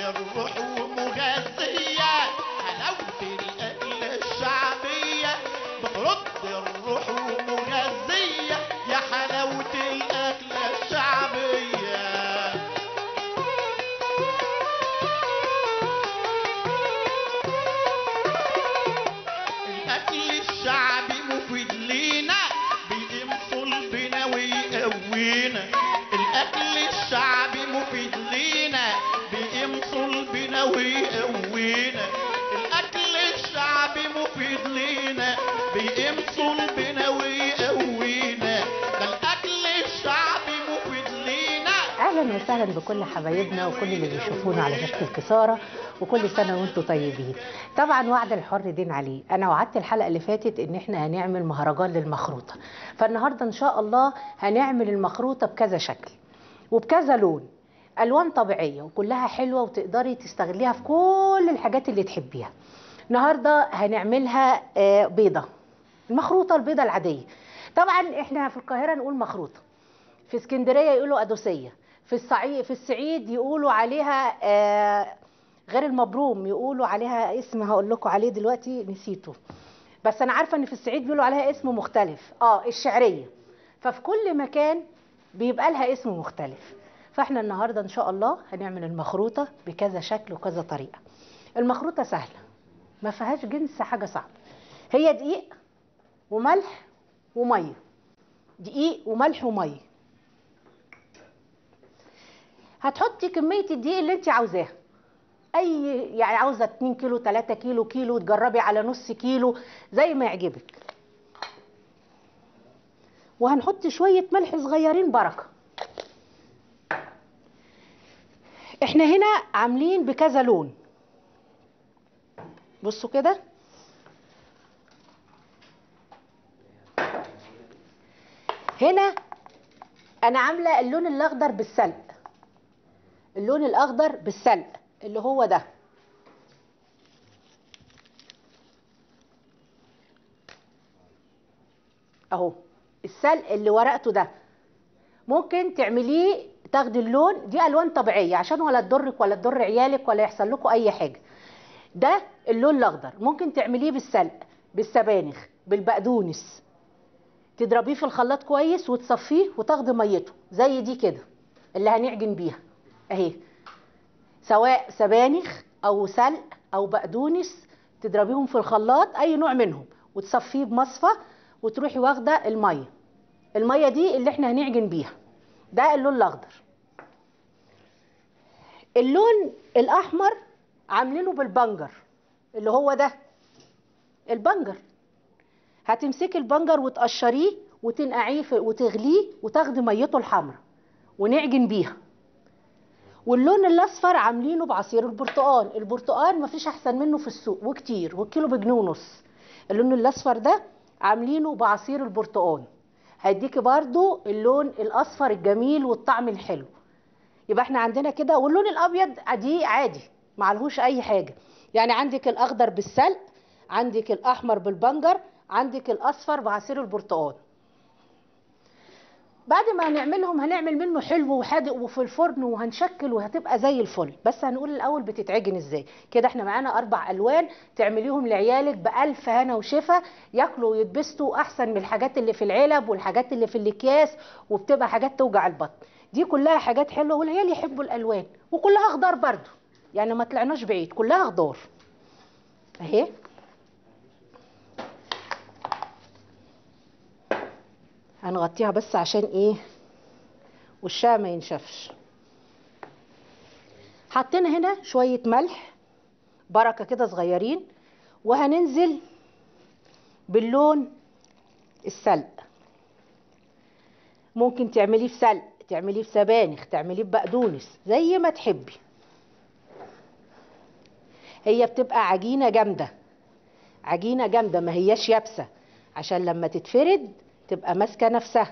الروح ومغذية، حلاوة الأكلة الشعبية بترد الروح ومغذية، يا حلاوة الأكلة الشعبية. الأكل الشعبي مفيد لينا، بيقيم صلبنا ويقوينا. الأكل الشعبي مفيد لينا، بيقيم صلبنا ويقوينا. الأكل الشعبي مفيد لينا، بيقيم صلبنا ويقوينا. ده الأكل الشعبي مفيد لينا. اهلا وسهلا بكل حبايبنا وكل اللي بيشوفونا على شاشة الكسارة، وكل سنة وانتم طيبين. طبعا وعد الحر دين عليه. انا وعدت الحلقة اللي فاتت ان احنا هنعمل مهرجان للمخروطة، فالنهاردة ان شاء الله هنعمل المخروطة بكذا شكل وبكذا لون، الوان طبيعية وكلها حلوة وتقدري تستغليها في كل الحاجات اللي تحبيها. النهاردة هنعملها بيضة، المخروطة البيضة العادية. طبعا احنا في القاهرة نقول مخروطة، في اسكندرية يقولوا أدوسية، في الصعيد يقولوا عليها غير المبروم، يقولوا عليها اسم هقول لكم عليه دلوقتي نسيته، بس انا عارفه ان في الصعيد بيقولوا عليها اسم مختلف، الشعريه. ففي كل مكان بيبقى لها اسم مختلف. فاحنا النهارده ان شاء الله هنعمل المخروطه بكذا شكل وكذا طريقه. المخروطه سهله، ما فيهاش جنس حاجه صعبه. هي دقيق وملح وميه، دقيق وملح وميه. هتحطي كميه الدقيق اللي انت عاوزاها، يعني عاوزه 2 كيلو 3 كيلو كيلو، تجربي على نص كيلو زي ما يعجبك. وهنحط شويه ملح صغيرين بركه. احنا هنا عاملين بكذا لون، بصوا كده. هنا انا عامله اللون الاخضر بالسلق، اللون الاخضر بالسلق اللي هو ده اهو، السلق اللي ورقته ده. ممكن تعمليه تاخدي اللون، دي الوان طبيعيه عشان ولا تضرك ولا تضر عيالك ولا يحصل لكم اي حاجه. ده اللون الاخضر ممكن تعمليه بالسلق، بالسبانخ، بالبقدونس. تضربيه في الخلاط كويس وتصفيه وتاخدي ميته زي دي كده اللي هنعجن بيها اهي، سواء سبانخ او سلق او بقدونس. تضربيهم في الخلاط اي نوع منهم وتصفيه بمصفى، وتروحي واخده الميه دي اللي احنا هنعجن بيها. ده اللون الاخضر. اللون الاحمر عاملينه بالبنجر اللي هو ده البنجر. هتمسكي البنجر وتقشريه وتنقعيه وتغليه وتاخدي ميته الحمراء ونعجن بيها. واللون الاصفر عاملينه بعصير البرتقال. البرتقال مفيش احسن منه في السوق وكتير، والكيلو بجنيه ونص. اللون الاصفر ده عاملينه بعصير البرتقال، هيديكي برضو اللون الاصفر الجميل والطعم الحلو. يبقى احنا عندنا كده. واللون الابيض دي عادي معلهوش اي حاجه، يعني عندك الاخضر بالسلق، عندك الاحمر بالبنجر، عندك الاصفر بعصير البرتقال. بعد ما هنعملهم هنعمل منه حلو وحادق وفي الفرن وهنشكل وهتبقى زي الفل. بس هنقول الاول بتتعجن ازاي. كده احنا معانا 4 الوان تعمليهم لعيالك بألف هنا وشفا، ياكلوا ويتبسطوا احسن من الحاجات اللي في العلب والحاجات اللي في الاكياس وبتبقى حاجات توجع البطن. دي كلها حاجات حلوه والعيال يحبوا الالوان، وكلها خضار برضو، يعني ما طلعناش بعيد، كلها خضار اهي. هنغطيها بس عشان ايه وشها ما ينشفش. حطينا هنا شويه ملح بركه كده صغيرين، وهننزل باللون السلق. ممكن تعمليه في سلق، تعمليه في سبانخ، تعمليه ببقدونس زي ما تحبي. هي بتبقى عجينه جامده، عجينه جامده ما هياش يابسه، عشان لما تتفرد تبقى ماسكه نفسها.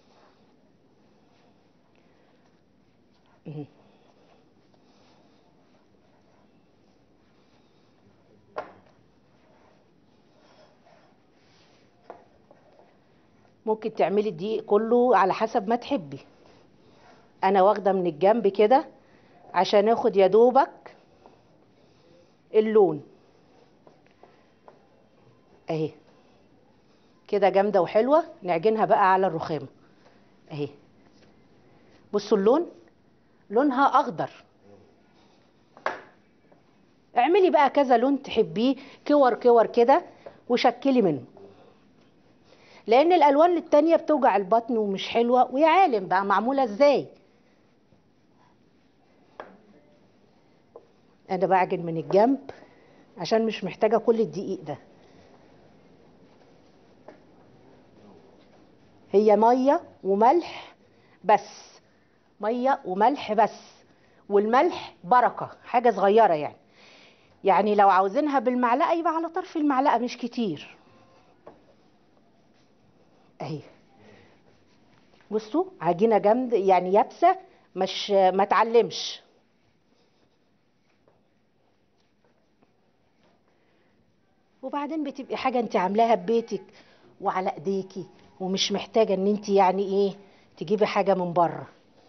ممكن تعملي الدقيق كله على حسب ما تحبي. انا واخده من الجنب كده عشان اخد يا دوبك اللون اهي كده جامده وحلوه. نعجنها بقى على الرخام اهي. بصوا اللون، لونها اخضر. اعملي بقى كذا لون تحبيه، كور كور كده وشكلي منه، لان الالوان التانية بتوجع البطن ومش حلوه، ويا عالم بقى معموله ازاي. انا بعجن من الجنب عشان مش محتاجه كل الدقيق ده. هي ميه وملح بس، ميه وملح بس، والملح بركه حاجه صغيره يعني لو عاوزينها بالمعلقه يبقى على طرف المعلقه مش كتير اهي. بصوا عجينه جامده يعني يابسه، مش ما تعلمش. وبعدين بتبقي حاجه انت عاملاها ببيتك وعلى ايديكي، ومش محتاجه ان انت يعني ايه تجيبي حاجه من بره،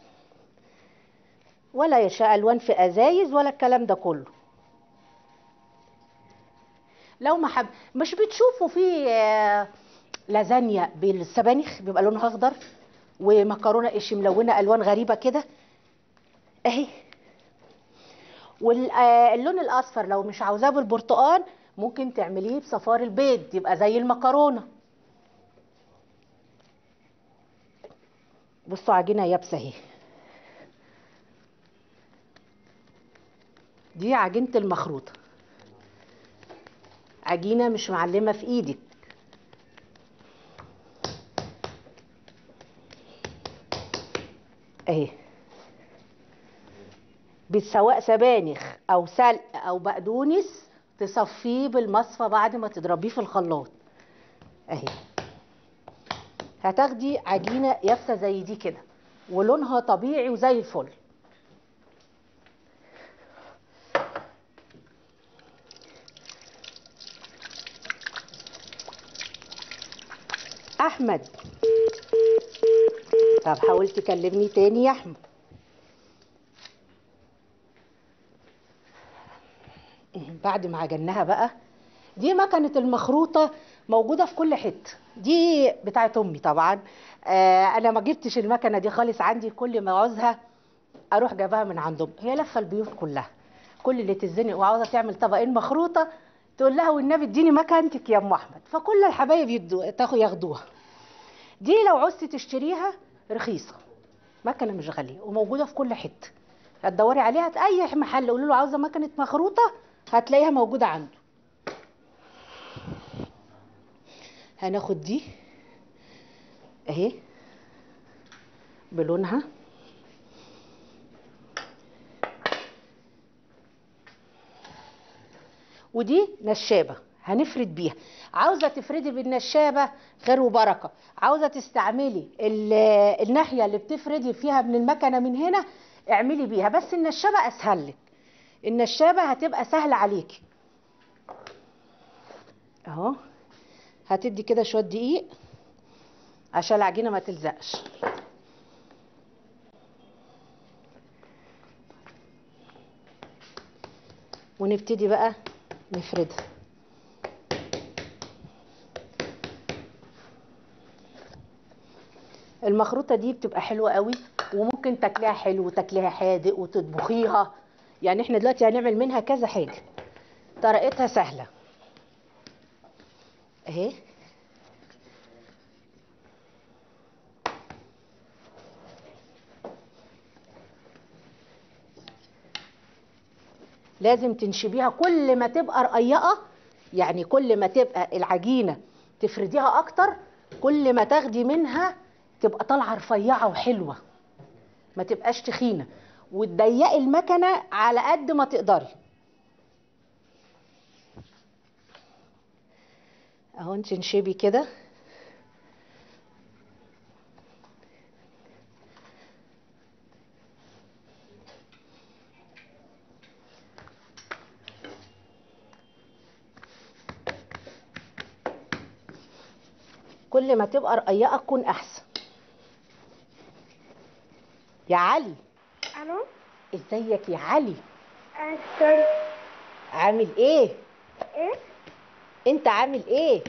ولا يشاء الوان في ازايز ولا الكلام ده كله. لو ما حب مش بتشوفوا في لازانيا بالسبانخ بيبقى لونها اخضر، ومكرونه قش ملونه الوان غريبه كده اهي. واللون الاصفر لو مش عاوزاه بالبرتقال ممكن تعمليه بصفار البيض يبقى زي المكرونه. بصوا عجينه يابسه اهي. دي عجينه المخروطه، عجينه مش معلمه في ايدك اهي. سواء سبانخ او سلق او بقدونس تصفيه بالمصفى بعد ما تضربيه في الخلاط اهي. هتاخدي عجينه يافسه زي دي كده ولونها طبيعي وزي الفل. احمد، طب حاول تكلمني تاني يا احمد. بعد ما عجناها بقى، دي مكنه المخروطه موجوده في كل حته، دي بتاعت امي طبعا. انا ما جبتش المكنه دي خالص عندي، كل ما عاوزها اروح جايباها من عندهم. هي لفه البيوت كلها، كل اللي تتزنق وعاوزه تعمل طبقين مخروطه تقول لها والنبي اديني مكانتك يا ام احمد، فكل الحبايب ياخدوها. دي لو عوزتي تشتريها رخيصه، مكنه مش غاليه وموجوده في كل حته. هتدوري عليها في اي محل قولوا له عاوزه مكنه مخروطه هتلاقيها موجوده عنده. هناخد دي اهي بلونها، ودي نشابه هنفرد بيها. عاوزه تفردي بالنشابه خير وبركه، عاوزه تستعملي الناحيه اللي بتفردي فيها من المكنه من هنا اعملي بيها، بس النشابه اسهل لك، النشابه هتبقى سهله عليكي اهو. هتدي كده شويه دقيق عشان العجينه ما تلزقش. ونبتدي بقى نفردها. المخروطه دي بتبقى حلوه قوي، وممكن تاكليها حلو وتاكليها حادق وتطبخيها، يعني احنا دلوقتي هنعمل منها كذا حاجه، طريقتها سهله اهي. لازم تنشبيها كل ما تبقى رقيقه، يعني كل ما تبقى العجينه تفرديها اكتر كل ما تاخدي منها تبقى طالعه رفيعه وحلوه، ما تبقاش تخينه، وتضيقي المكنه على قد ما تقدري اهو. انت تنشبي كده كل ما تبقى رقيقه تكون احسن. يا علي، الو. ازيك يا علي؟ استنى. عامل ايه؟ ايه؟ انت عامل ايه؟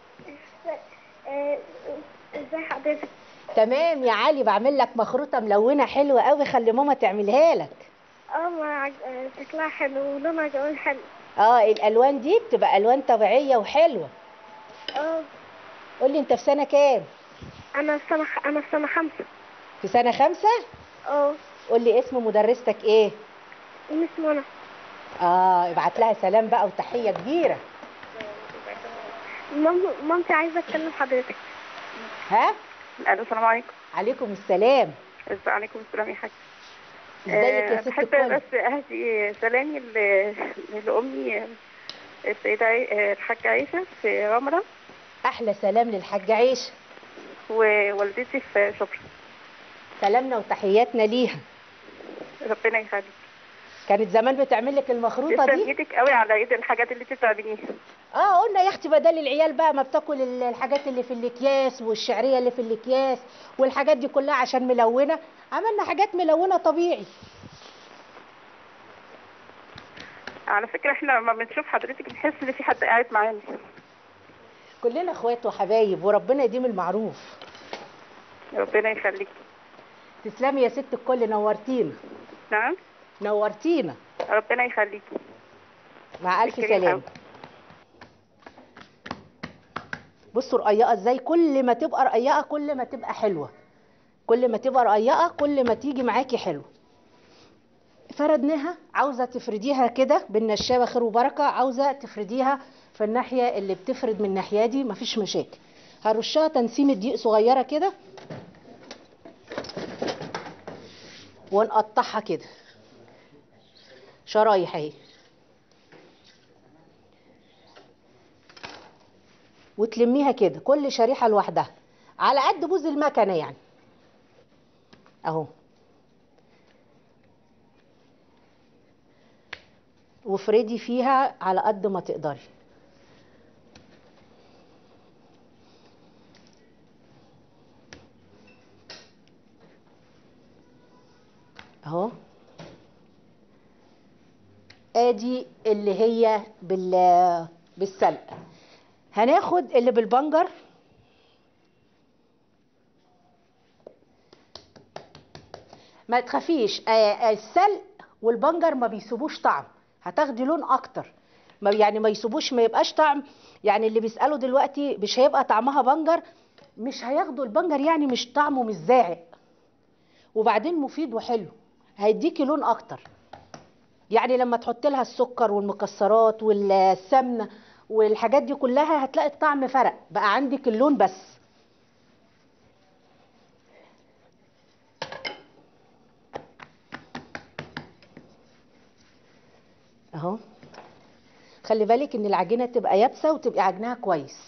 آه، ازاي حضرتك؟ تمام يا علي، بعمل لك مخروطه ملونه حلوه قوي، خلي ماما تعملها لك. شكلها حلو ولونها كمان حلو. اه، الالوان دي بتبقى الوان طبيعيه وحلوه. اه، قولي انت في سنه كام؟ انا في سنة 5. في سنه 5. اه، قولي اسم مدرستك ايه؟ مس منى. اه، ابعت لها سلام بقى وتحيه كبيره. مامتي عايزة اتكلم حضرتك. ها؟ الو، السلام عليكم. عليكم السلام. عليكم السلام يا حاج. ازيك يا ست بحب الكل؟ بس اهدي سلامي لامي السيدة الحاجة عيشة في رملة، احلى سلام للحاجه عيشه. ووالدتي في شبرا. سلامنا وتحياتنا ليها. ربنا يخليك. كانت زمان بتعمل لك المخروطه تسلم دي؟ ايدك قوي على ايد الحاجات اللي انت بتعمليها. اه، قلنا يا اختي بدل العيال بقى ما بتاكل الحاجات اللي في الاكياس والشعريه اللي في الاكياس والحاجات دي كلها عشان ملونه، عملنا حاجات ملونه طبيعي. على فكرة احنا لما بنشوف حضرتك بنحس ان في حد قاعد معانا. كلنا اخوات وحبايب وربنا يديم المعروف. ربنا يخليك. تسلمي يا ست الكل، نورتينا. نعم. نورتينا. ربنا يخليك. مع الف الكريم سلامه. قوي. بصوا رقيقه ازاي، كل ما تبقى رقيقه كل ما تبقى حلوه، كل ما تبقى رقيقه كل ما تيجي معاكي حلو. فردناها، عاوزه تفرديها كده بالنشابه خير وبركه، عاوزه تفرديها في الناحيه اللي بتفرد من الناحيه دي مفيش مشاكل. هرشها تنسيمه دقيق صغيره كده ونقطعها كده شرايح اهي، وتلميها كده كل شريحه لوحدها على قد بوز المكنه يعني اهو، وافردي فيها على قد ما تقدري. اهو، ادي اللي هي بالسلق. هناخد اللي بالبنجر. ما تخافيش، السلق والبنجر ما بيسيبوش طعم، هتاخدي لون اكتر. يعني ما يسيبوش، ما يبقاش طعم. يعني اللي بيسألوا دلوقتي مش هيبقى طعمها بنجر، مش هياخدوا البنجر، يعني مش طعمه مش زاعق، وبعدين مفيد وحلو، هيديكي لون اكتر. يعني لما تحط لها السكر والمكسرات والسمنه والحاجات دي كلها هتلاقي الطعم فرق، بقى عندك اللون بس. اهو، خلي بالك ان العجينه تبقى يابسه وتبقى عجنها كويس.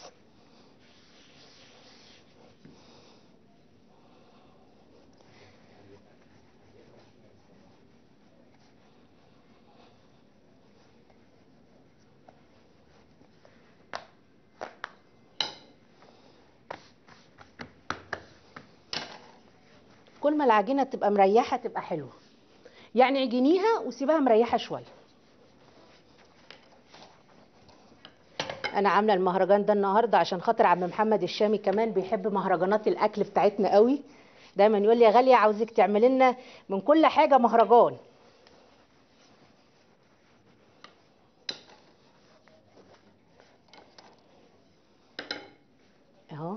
كل ما العجينه تبقى مريحه تبقى حلوه، يعني عجنيها وسيبها مريحه شويه. انا عامله المهرجان ده النهارده عشان خاطر عم محمد الشامي، كمان بيحب مهرجانات الاكل بتاعتنا قوي، دايما يقول لي يا غاليه عاوزك تعملي لنا من كل حاجه مهرجان. اهو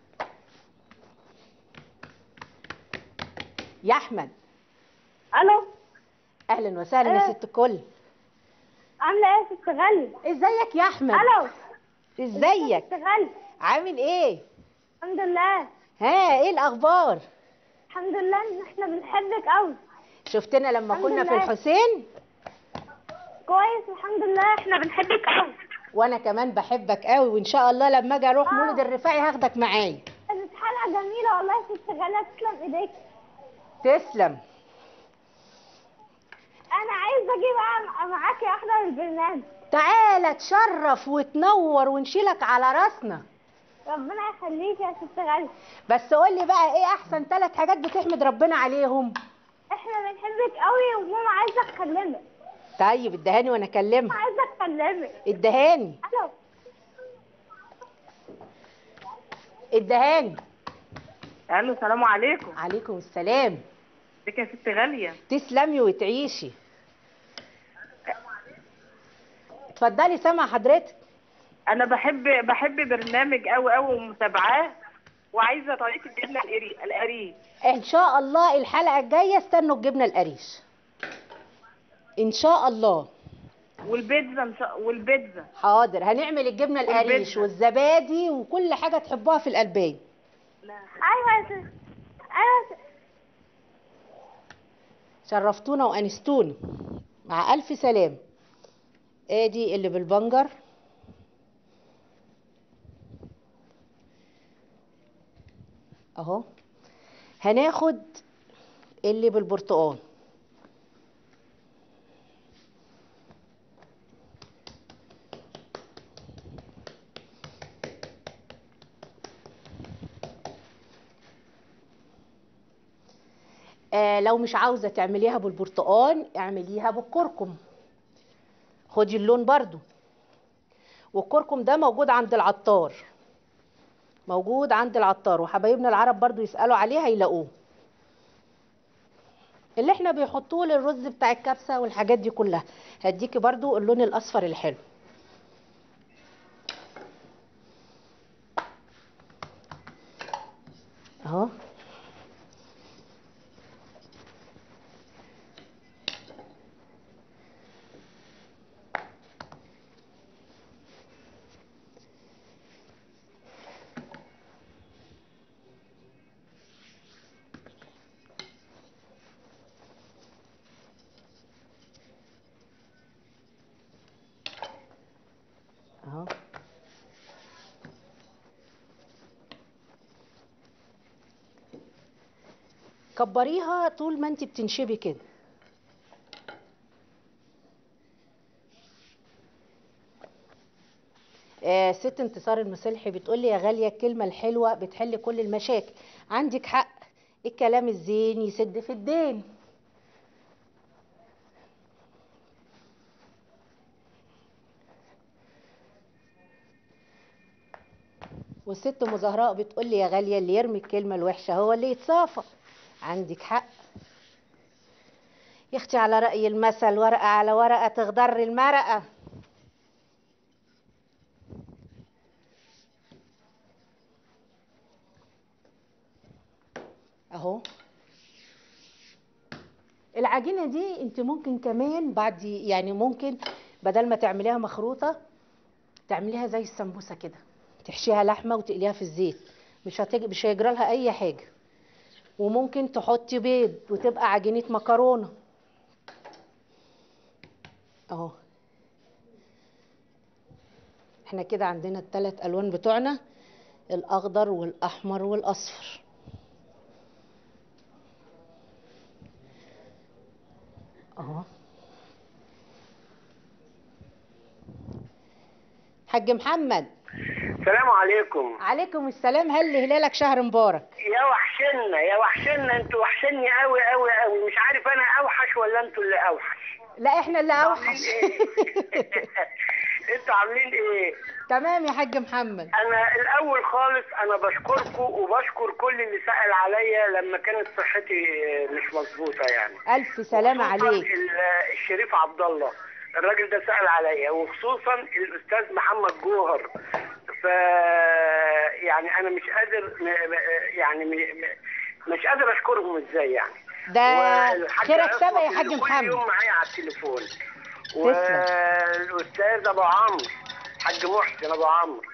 يا احمد. الو. اهلا وسهلا يا ست الكل. عاملة ايه يا ست غالية؟ ازيك يا احمد؟ الو. ازيك؟ يا ست غالية؟ عامل ايه؟ الحمد لله. ها، ايه الاخبار؟ الحمد لله ان احنا بنحبك قوي. شفتنا لما الحمد كنا في لله. الحسين؟ كويس الحمد لله، احنا بنحبك قوي. وانا كمان بحبك قوي، وان شاء الله لما اجي اروح مولد الرفاعي هاخدك معايا. كانت حلقة جميلة والله يا ست غالية، تسلم ايديك. تسلم. انا عايزة اجي بقى معاكي احضر البرنامج. تعالى تشرف وتنور ونشيلك على راسنا. ربنا يخليك يا ست غالية. بس قولي بقى ايه احسن 3 حاجات بتحمد ربنا عليهم؟ احنا بنحبك قوي وماما عايزة اكلمك. طيب ادهاني وانا اكلمها. عايزة كلمك. ادهاني الو. ادهاني. الو، السلام عليكم. عليكم السلام. ازيك يا ست غاليه؟ تسلمي وتعيشي. اتفضلي سامعه حضرتك. انا بحب برنامج قوي قوي ومتابعاه، وعايزه طريقه الجبنه القريش. ان شاء الله الحلقه الجايه استنوا الجبنه القريش ان شاء الله. والبيتزا. حاضر، هنعمل الجبنه القريش والبيتزا. والزبادي وكل حاجه تحبوها في القلبان. ايوه يا ست. ايوه يا ست. شرفتونا وانستونا. مع الف سلام. ادي اللي بالبنجر اهو. هناخد اللي بالبرتقال. لو مش عاوزة تعمليها بالبرتقال اعمليها بالكركم. خدي اللون برضو. والكركم ده موجود عند العطار. موجود عند العطار، وحبايبنا العرب برضو يسألوا عليه هيلاقوه. اللي احنا بيحطوه للرز بتاع الكبسة والحاجات دي كلها. هديكي برضو اللون الاصفر الحلو اهو. اهو. كبريها طول ما انت بتنشبي كده. ست انتصار المسلحي بتقولي يا غالية الكلمة الحلوة بتحل كل المشاكل. عندك حق، الكلام الزين يسد في الدين. والست مزهراء بتقولي يا غالية اللي يرمي الكلمة الوحشة هو اللي يتصافى. عندك حق يا اختي، على رأي المثل ورقة على ورقة تغدر المرقة. اهو. العجينة دي انت ممكن كمان بعد يعني ممكن بدل ما تعمليها مخروطة تعمليها زي السمبوسة كده، تحشيها لحمة وتقليها في الزيت. مش هيجرى لها اي حاجة. وممكن تحطي بيض وتبقى عجينة مكرونة اهو. احنا كده عندنا الثلاث الوان بتوعنا، الاخضر والاحمر والاصفر اهو. حاج محمد. السلام عليكم. عليكم السلام. هل هلالك شهر مبارك. يا وحشنا يا وحشنا، انتوا وحشني قوي قوي قوي. مش عارف انا اوحش ولا انتوا اللي اوحش. لا احنا اللي اوحش. انتوا عاملين ايه؟ تمام يا حاج محمد. انا الاول خالص انا بشكركم وبشكر كل اللي سأل عليا لما كانت صحتي مش مظبوطه يعني. الف سلامة عليك. الشريف عبد الله الراجل ده سأل عليا، وخصوصا الاستاذ محمد جوهر. ف يعني انا مش قادر يعني مش قادر اشكرهم ازاي يعني. ده خيرك سبق يا حاج محمد. كل يوم معايا على التليفون. والاستاذ ابو عمرو حاج محسن ابو عمرو،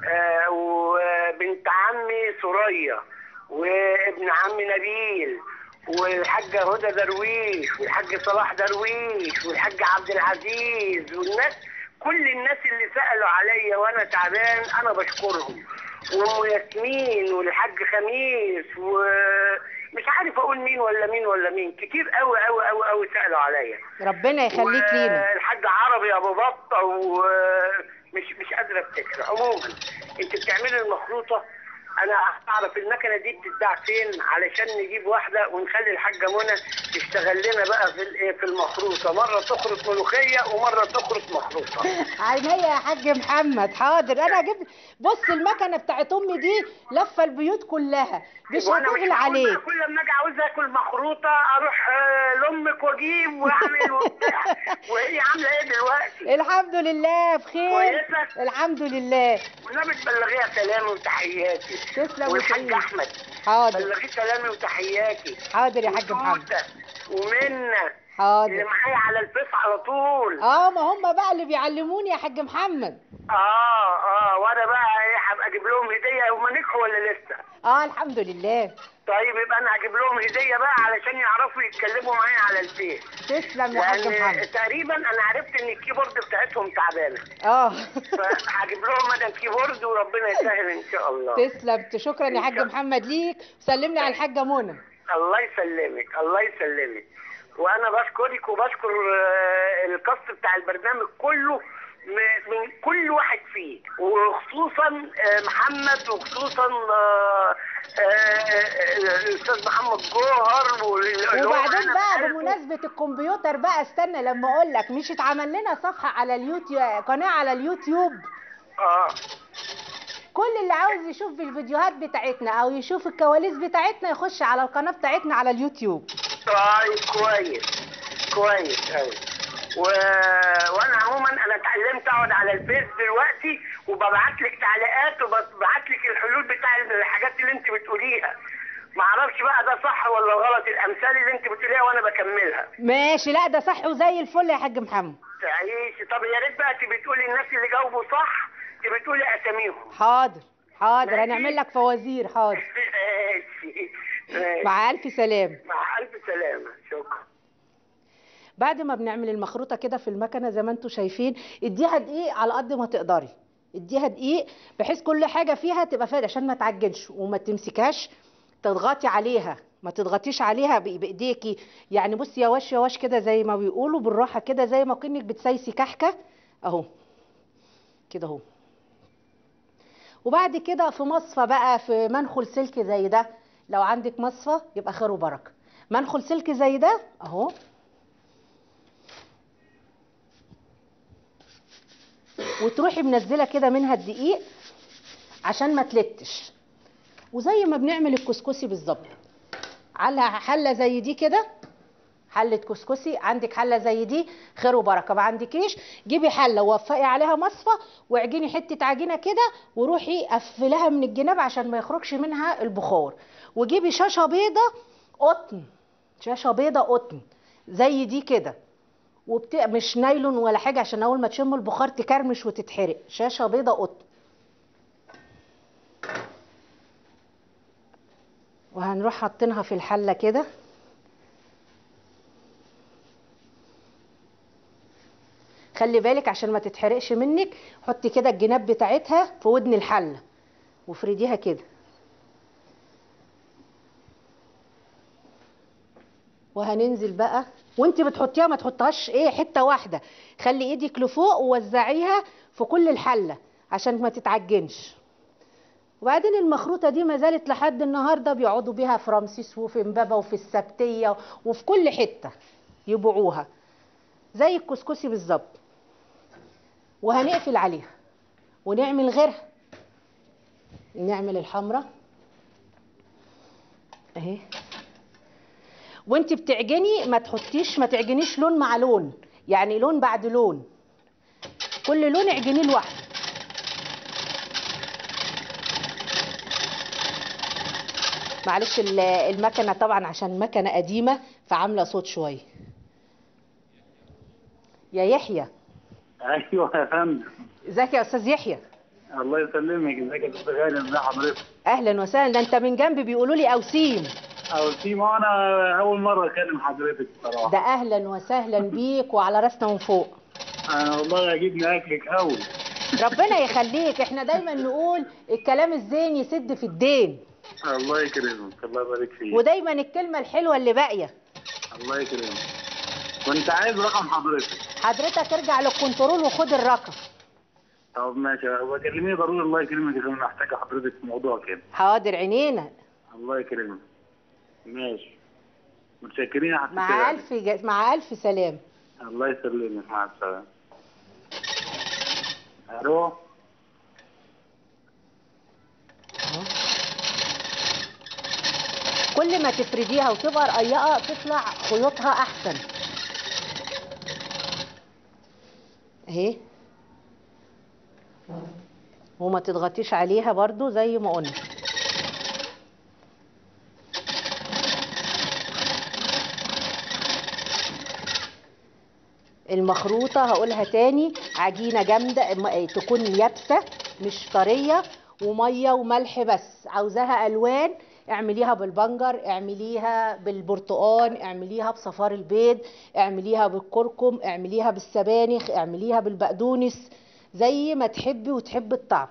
وبنت عمي ثريا، وابن عمي نبيل، والحاجه هدى درويش، والحاج صلاح درويش، والحاج عبد العزيز، والناس كل الناس اللي سالوا عليا وانا تعبان انا بشكرهم. وام ياسمين والحاج خميس، ومش عارف اقول مين ولا مين ولا مين، كتير قوي قوي قوي قوي سالوا عليا. ربنا يخليك لينا. الحاج عربي ابو بطه، ومش قادره افتكر. عموما انت بتعملي المخلوطه، انا اعرف المكنه دي بتتباع فين علشان نجيب واحده ونخلي الحاجه منى تشتغل لنا بقى في المخروطه، مره تخرط ملوخيه ومره تخرط مخروطه. عينيا يا حاج محمد، حاضر. انا اجيب. بص المكنه بتاعت امي دي لفه البيوت كلها، مش وانا مش هتغلى معقول عليك. بقى كل لما اجي عاوز اكل مخروطه اروح لامك واجيب واعمل وبتاع. وهي عامله ايه دلوقتي؟ الحمد لله بخير. كويسة؟ الحمد لله. والنبي تبلغيها سلامي وتحياتي. تسلم والحاج وتعيش. احمد حاضر بلغيه سلامي وتحياتي. حاضر يا حاج محمد. وتوتة ومنى اللي حاضر. معايا على الفيس على طول. ما هم بقى اللي بيعلموني يا حاج محمد. وانا بقى هبقى اجيب لهم هديه. هم نجحوا ولا لسه؟ الحمد لله. طيب يبقى انا هجيب لهم هديه بقى علشان يعرفوا يتكلموا معايا على الفيس. تسلم يا حاج لان محمد. تقريبا انا عرفت ان الكيبورد بتاعتهم تعبانه. فهجيب لهم مدى كيبورد وربنا يسهل ان شاء الله. تسلم. شكرا يا حاج محمد ليك، وسلم لي على الحاجه منى. الله يسلمك الله يسلمك. وانا بشكرك وبشكر الكاست بتاع البرنامج كله من كل واحد فيه، وخصوصا محمد، وخصوصا الاستاذ محمد جوهر. وبعدين بقى بمناسبه الكمبيوتر بقى، استنى لما اقول لك، مش اتعمل لنا صفحه على اليوتيوب، قناه على اليوتيوب. كل اللي عاوز يشوف الفيديوهات بتاعتنا او يشوف الكواليس بتاعتنا يخش على القناه بتاعتنا على اليوتيوب. طيب كويس قوي. وانا عموما انا اتعلمت اقعد على الفيس دلوقتي، وببعت لك تعليقات وببعت لك الحلول بتاع الحاجات اللي انت بتقوليها. ما اعرفش بقى ده صح ولا غلط، الامثال اللي انت بتقوليها وانا بكملها. ماشي. لا ده صح وزي الفل يا حاج محمد. تعيشي. طب يا ريت بقى تبقي تقولي الناس اللي جاوبوا صح تبقي تقولي اساميهم. حاضر هنعمل لك فوازير. حاضر. ماشي. مع الف سلامه. مع الف سلامه. شكرا. بعد ما بنعمل المخروطه كده في المكنه زي ما انتم شايفين، اديها دقيق على قد ما تقدري، اديها دقيق بحيث كل حاجه فيها تبقى فارغه عشان ما تعجنش، وما تمسكهاش تضغطي عليها، ما تضغطيش عليها بايديكي. يعني بصي يا وش كده زي ما بيقولوا، بالراحه كده زي ما كأنك بتسيسي كحكه اهو كده اهو. وبعد كده في مصفى بقى، في منخل سلك زي ده، لو عندك مصفى يبقى خير وبركه. منخل سلك زي ده اهو، وتروحي منزله كده منها الدقيق عشان ما تلتش. وزي ما بنعمل الكسكسي بالظبط، على حله زي دي كده، حله كسكسي. عندك حله زي دي خير وبركه، ما عندكيش جيبي حله ووفقي عليها مصفى واعجني حته عجينه كده، وروحي قفلها من الجناب عشان ما يخرجش منها البخار. وجيبي شاشه بيضه قطن، شاشه بيضه قطن زي دي كده، مش نايلون ولا حاجه عشان اول ما تشم البخار تكرمش وتتحرق. شاشه بيضه قطن. وهنروح حاطينها في الحله كده. خلي بالك عشان ما تتحرقش منك، حطي كده الجناب بتاعتها في ودن الحله وافرديها كده. وهننزل بقى، وانت بتحطيها ما تحطهاش حته واحده، خلي ايدك لفوق ووزعيها في كل الحله عشان ما تتعجنش. وبعدين المخروطه دي ما زالت لحد النهارده بيقعدوا بيها في رمسيس وفي امبابه وفي السبتيه وفي كل حته يبيعوها زي الكسكسي بالظبط. وهنقفل عليها ونعمل غيرها، نعمل الحمراء اهي. وانت بتعجني ما تعجنيش لون مع لون، يعني لون بعد لون، كل لون اعجنيه لوحده. معلش المكنه طبعا عشان مكنه قديمه فعامله صوت شويه. يا يحيى. ايوه يا فندم. ازيك يا استاذ يحيى؟ الله يسلمك. ازيك يا استاذ غالي؟ ازي حضرتك؟ اهلا وسهلا. ده انت من جنبي بيقولوا لي اوسيم. اوسيم. انا اول مره اكلم حضرتك بصراحه. ده اهلا وسهلا بيك وعلى راسنا من فوق. انا والله يعجبني اكلك قوي. ربنا يخليك. احنا دايما نقول الكلام الزين يسد في الدين. الله يكرمك. الله يبارك فيك. ودايما الكلمه الحلوه اللي باقيه. الله يكرمك. كنت عايز رقم حضرتك. حضرتك ارجع للكنترول وخد الرقم. طب ماشي، بكلميه ضروري، الله يكرمك عشان محتاجه حضرتك في موضوع كده. حاضر عينينا. الله يكرمك. ماشي. متشكرين يا حضرتك. مع الف سلام. الله يسلمك، مع السلامه. الو. أهو. كل ما تفرديها وتبقى رقيقه تطلع خيوطها احسن. اهي. وما تضغطيش عليها برضو زي ما قلنا. المخروطة هقولها تاني، عجينة جامدة تكون يابسة مش طرية، ومية وملح بس. عاوزاها ألوان اعمليها بالبنجر، اعمليها بالبرتقان، اعمليها بصفار البيض، اعمليها بالكركم، اعمليها بالسبانخ، اعمليها بالبقدونس، زي ما تحبي وتحبي الطعم.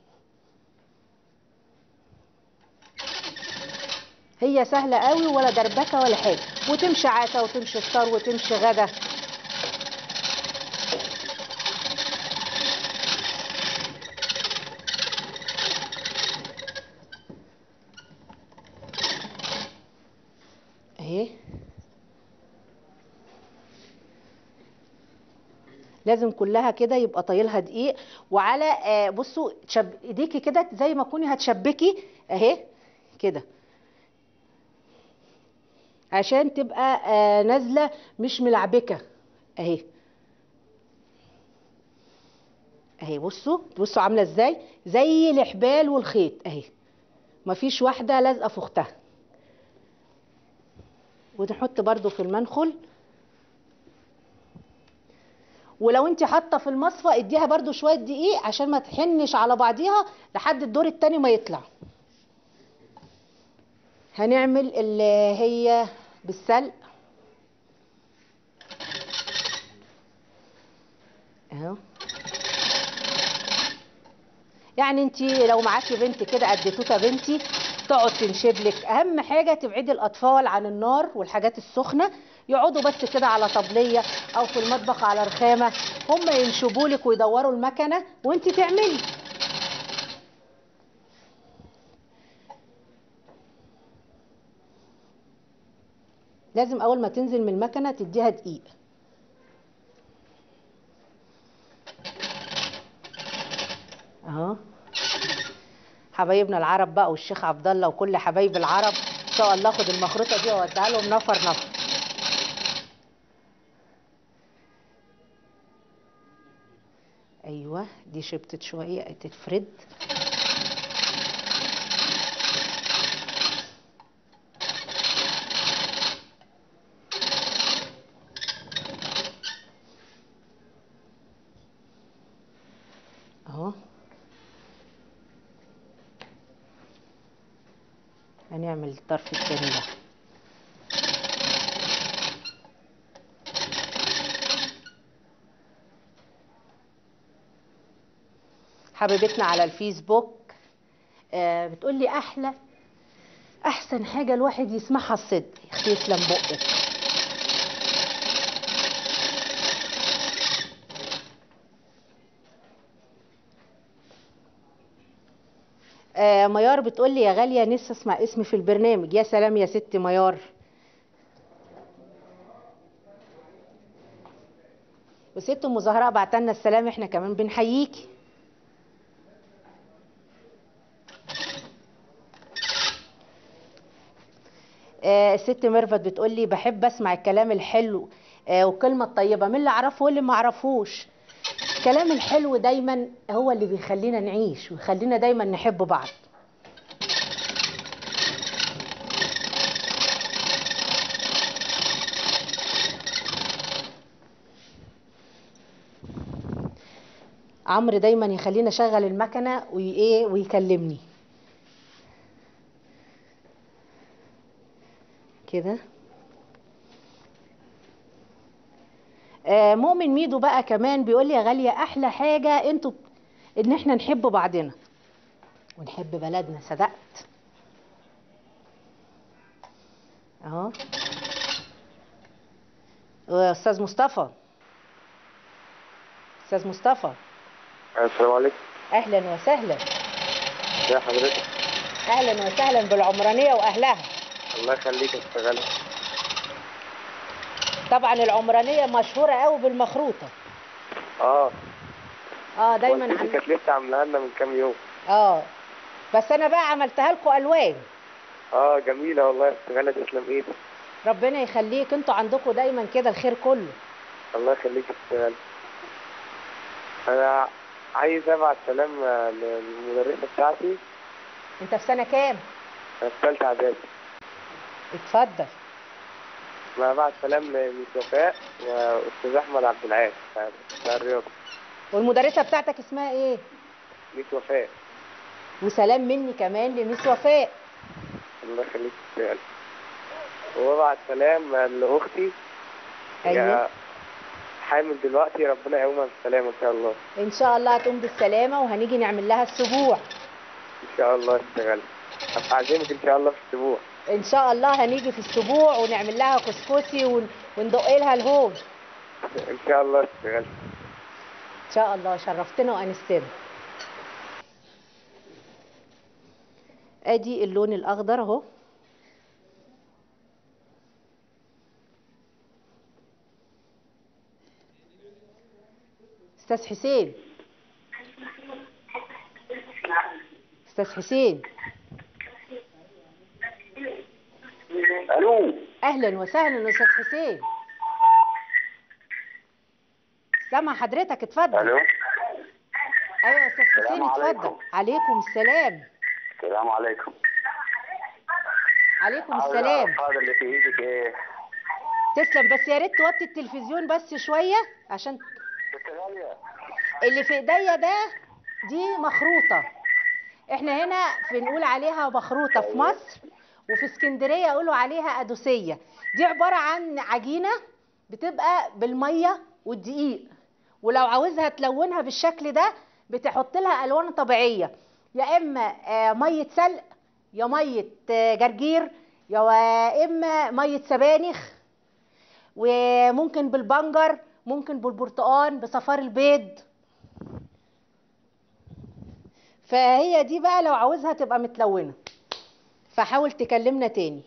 هي سهلة قوي ولا دربكة ولا حاجة، وتمشي عشاء وتمشي فطار وتمشي غدا. اهي. لازم كلها كده يبقى طايلها دقيق. وعلى بصوا ايديكي كده زي ما تكوني هتشبكي اهي كده، عشان تبقى نازله مش ملعبكه اهي. اهي بصوا عامله ازاي، زي الحبال والخيط اهي، مفيش واحده لازقه في اختها. ونحط برضو في المنخل. ولو انت حاطه في المصفى اديها برضو شويه دقيق عشان ما تحنش على بعضيها لحد الدور التاني ما يطلع. هنعمل اللي هي بالسلق اهو. يعني انت لو معاكي بنت كده قد توته بنتي تقعد تنشب لك، اهم حاجه تبعدي الاطفال عن النار والحاجات السخنه، يقعدوا بس كده على طبليه او في المطبخ على رخامه، هم ينشبوا لك ويدوروا المكنه وانت تعملي. لازم اول ما تنزل من المكنه تديها دقيق. اهو. حبايبنا العرب بقى والشيخ عبد الله وكل حبايب العرب ان شاء الله اخد المخروطه دي واوديها لهم نفر نفر. ايوه دي شبتت شويه تتفرد. اهو. هنعمل الطرف التاني ده. حبيبتنا على الفيسبوك بتقولي احسن حاجه الواحد يسمعها الصدق. يا اختي يسلم بقك. ميار بتقولي يا غاليه نفسي اسمع اسمي في البرنامج. يا سلام يا ست ميار. وست ام زهراء بعتلنا السلام، احنا كمان بنحييكي. الست ميرفت بتقولي بحب اسمع الكلام الحلو والكلمه الطيبه من اللي اعرفه واللي ما اعرفوش. الكلام الحلو دايما هو اللي بيخلينا نعيش ويخلينا دايما نحب بعض. عمرو دايما يخلينا اشغل المكنه ويكلمني كده. مؤمن ميدو بقى كمان بيقول لي يا غاليه احلى حاجه انتوا ان احنا نحب بعضنا ونحب بلدنا. صدقت اهو. استاذ مصطفى السلام عليكم. اهلا وسهلا. يا حضرتك. اهلا وسهلا بالعمرانيه واهلها. الله يخليك يا اشتغل. طبعا العمرانيه مشهوره قوي بالمخروطه. دايما والدتي كانت لسه عاملاها لنا من كام يوم. بس انا بقى عملتها لكم الوان. جميله والله يا اشتغل، تسلم ايدك. ربنا يخليك، انتوا عندكم دايما كده الخير كله. الله يخليك يا اشتغل. انا عايز ابعت سلام للمدرسه بتاعتي. انت في سنه كام؟ انا في ثالثه اعدادي. اتفضل. انا بعت سلام لميس وفاء واستاذ احمد عبد العال بتاع الرياضه. والمدرسه بتاعتك اسمها ايه؟ ميس وفاء. وسلام مني كمان لميس وفاء. الله يخليك يا اشتغل. وببعت سلام لاختي. ايوه. حامل دلوقتي، ربنا يقومها بالسلامه ان شاء الله. ان شاء الله هتقوم بالسلامه وهنيجي نعمل لها السبوع. ان شاء الله اشتغل. هعزمك ان شاء الله في الاسبوع. ان شاء الله هنيجي في السبوع ونعمل لها كسكسي وندق لها الهون. ان شاء الله اشتغل. ان شاء الله. شرفتنا وانستنا. ادي اللون الاخضر اهو. استاذ حسين. استاذ حسين. الو. اهلا وسهلا استاذ حسين. سامع حضرتك، اتفضل. الو. ايوه يا استاذ حسين اتفضل. عليكم السلام. السلام عليكم. عليكم السلام. هذا اللي في ايدك ايه؟ تسلم، بس يا ريت توطي التلفزيون بس شويه عشان اللي في ايديا ده دي مخروطه. احنا هنا بنقول عليها مخروطه في مصر، وفي اسكندريه يقولوا عليها ادوسيه. دي عباره عن عجينه بتبقى بالميه والدقيق، ولو عاوزها تلونها بالشكل ده بتحط لها الوان طبيعيه، يا اما ميه سلق، يا ميه جرجير، يا اما ميه سبانخ، وممكن بالبنجر، ممكن بالبرتقال، بصفار البيض. فهي دي بقى لو عاوزها تبقى متلونه، فحاول تكلمنا تاني.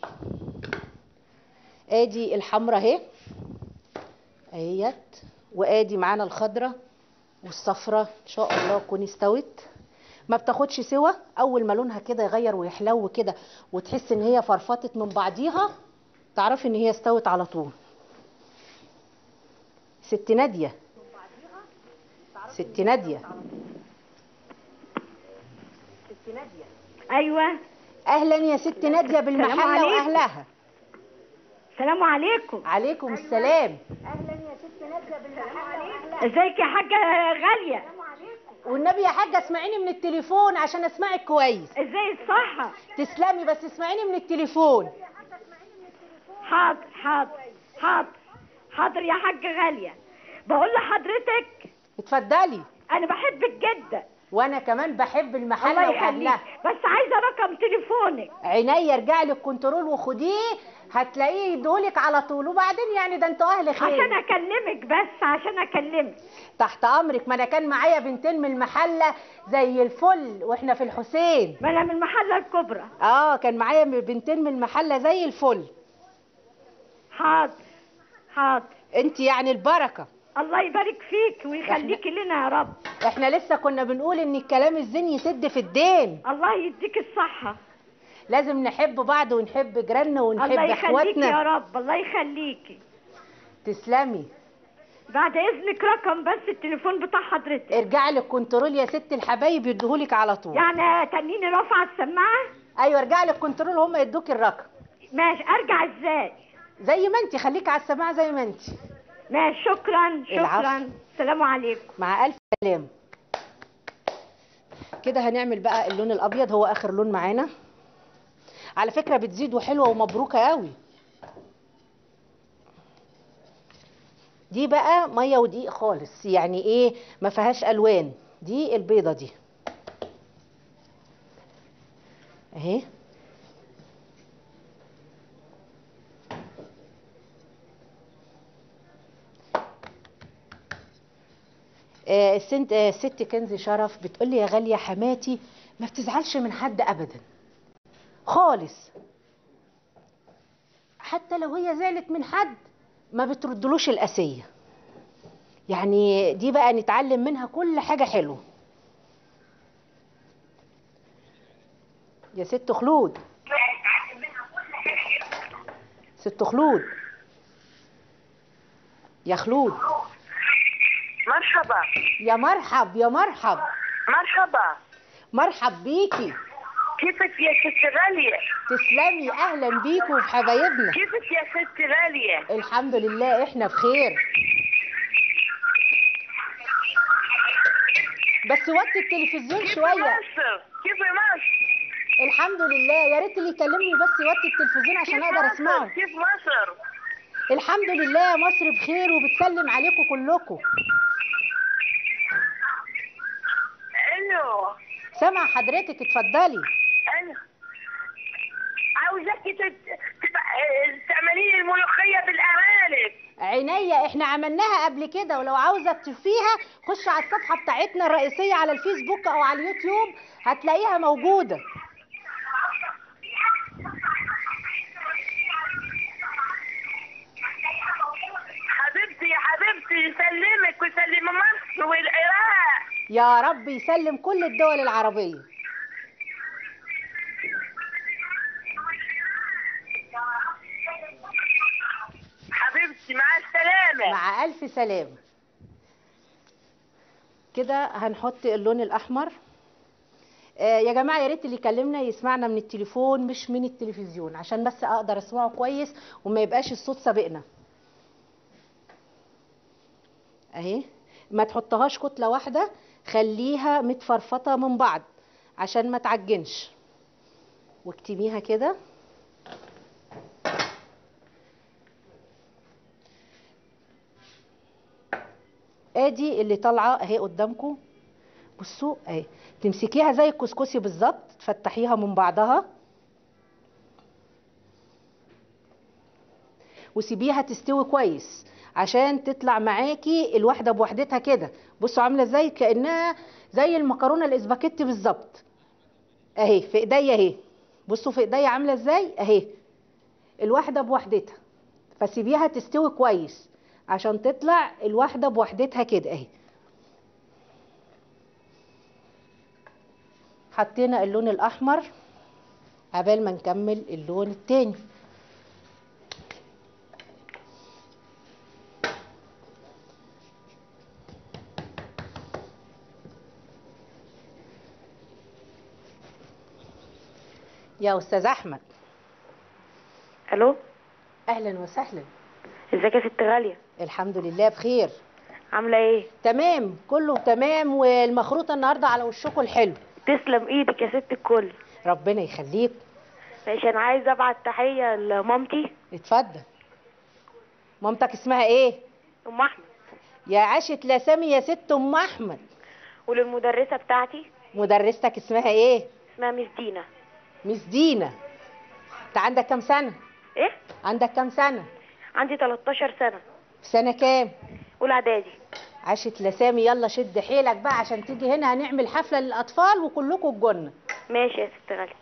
ادي الحمرا اهي اهيت، وادي معانا الخضره والصفرة ان شاء الله تكون استوت. ما بتاخدش سوا، اول ما لونها كده يغير ويحلو كده وتحس ان هي فرفطت من بعضيها تعرفي ان هي استوت على طول. ست ناديه. ست ناديه. ست ناديه. ايوه. اهلا يا ست ناديه بالمحله واهلها. السلام عليكم. عليكم السلام. اهلا يا ست ناديه بالمحله واهلها. ازيك يا حاجه غاليه؟ والنبي يا حاجه اسمعيني من التليفون عشان اسمعك كويس. ازاي الصحه؟ تسلمي، بس اسمعيني من التليفون. حاضر حاضر حاضر حاضر يا حاجه غاليه. بقول لحضرتك اتفضلي. انا بحبك جدا. وانا كمان بحب المحله واهلها. بس عايزه رقم تليفونك. عينيا، ارجعي للكنترول وخديه، هتلاقيه يدولك على طول. وبعدين يعني ده انتوا اهل خير. عشان اكلمك، بس عشان اكلمك. تحت امرك. ما انا كان معايا بنتين من المحله زي الفل واحنا في الحسين. ما انا من المحله الكبرى. كان معايا بنتين من المحله زي الفل. حاضر حاضر. انت يعني البركه. الله يبارك فيك ويخليكي لنا يا رب. احنا لسه كنا بنقول ان الكلام الزين يسد في الدين. الله يديك الصحه. لازم نحب بعض ونحب جيراننا ونحب اخواتنا. الله يخليكي يا رب. الله يخليكي. تسلمي. بعد اذنك رقم بس التليفون بتاع حضرتك. ارجعي للكنترول يا ست الحبايب يديهولك على طول. يعني تنيني رافعه السماعه؟ ايوه ارجعي للكنترول هم يدوك الرقم. ماشي. ارجع ازاي؟ زي ما انت، خليكي على السماعه زي ما انت. ماشي. شكرا شكرا. السلام عليكم. مع الف سلامه. كده هنعمل بقى اللون الابيض، هو اخر لون معانا. على فكره بتزيد وحلوه ومبروكه قوي. دي بقى ميه ودقيق خالص، يعني ايه ما فيهاش الوان. دي البيضه دي اهي. الست كنزي شرف بتقول لي يا غاليه حماتي ما بتزعلش من حد ابدا خالص، حتى لو هي زعلت من حد ما بتردلوش القاسيه. يعني دي بقى نتعلم منها كل حاجه حلوه. يا ست خلود، ست خلود، يا خلود. مرحبا. يا مرحب يا مرحب. مرحبا. مرحب بيكي. كيفك يا ست غالية؟ تسلمي، اهلا بيكي وبحبايبنا. كيفك يا ست غالية؟ الحمد لله احنا بخير. بس وطي التلفزيون شويه. كيف مصر؟ الحمد لله. يا ريت اللي يكلمني بس يوطي التلفزيون عشان اقدر اسمعه. كيف مصر؟ الحمد لله مصر بخير وبتسلم عليكم كلكم. الو. سامع حضرتك، اتفضلي. انا عاوزاكي تعملي لي الملوخيه بالارانب. عينيا، احنا عملناها قبل كده، ولو عاوزه تشوفيها خش على الصفحه بتاعتنا الرئيسيه على الفيسبوك او على اليوتيوب هتلاقيها موجوده. حبيبتي يا حبيبتي، يسلمك ويسلم مصر والعراق. يا رب يسلم كل الدول العربيه. حبيبتي مع السلامه. مع الف سلامه. كده هنحط اللون الاحمر. يا جماعه يا ريت اللي يكلمنا يسمعنا من التليفون مش من التلفزيون عشان بس اقدر اسمعه كويس وما يبقاش الصوت سابقنا. اهي، ما تحطهاش كتله واحده، خليها متفرفطه من بعض عشان ما تعجنش. واكتميها كده. ادي اللي طالعه اهي قدامكم. بصوا اهي، تمسكيها زي الكسكسي بالظبط، تفتحيها من بعضها وسيبيها تستوي كويس عشان تطلع معاكي الواحده بوحدتها كده. بصوا عامله ازاي، كانها زي المكرونه الاسباجيتي بالظبط. اهي في ايديا اهي، بصوا في ايديا عامله ازاي اهي، الواحده بوحدتها. فسيبيها تستوي كويس عشان تطلع الواحده بوحدتها كده اهي. حطينا اللون الاحمر عبال ما نكمل اللون التاني. يا استاذ احمد. الو. اهلا وسهلا. ازيك يا ست غاليه؟ الحمد لله بخير. عامله ايه؟ تمام، كله تمام. والمخروطه النهارده على وشكم الحلو. تسلم ايدك يا ست الكل. ربنا يخليك. ماشي، انا عايزه ابعت تحيه لمامتي. اتفضل. مامتك اسمها ايه؟ ام احمد. يا عاشت لسامي يا ست ام احمد. وللمدرسه بتاعتي. مدرستك اسمها ايه؟ اسمها ميس دينا. ميس دينا. انت عندك كام سنه؟ ايه؟ عندك كام سنه؟ عندي 13 سنه. في سنه كام؟ اولى اعدادي. عاشت لسامي، يلا شد حيلك بقى عشان تيجي هنا، هنعمل حفله للاطفال وكلكم الجنه. ماشي يا ست غاليه.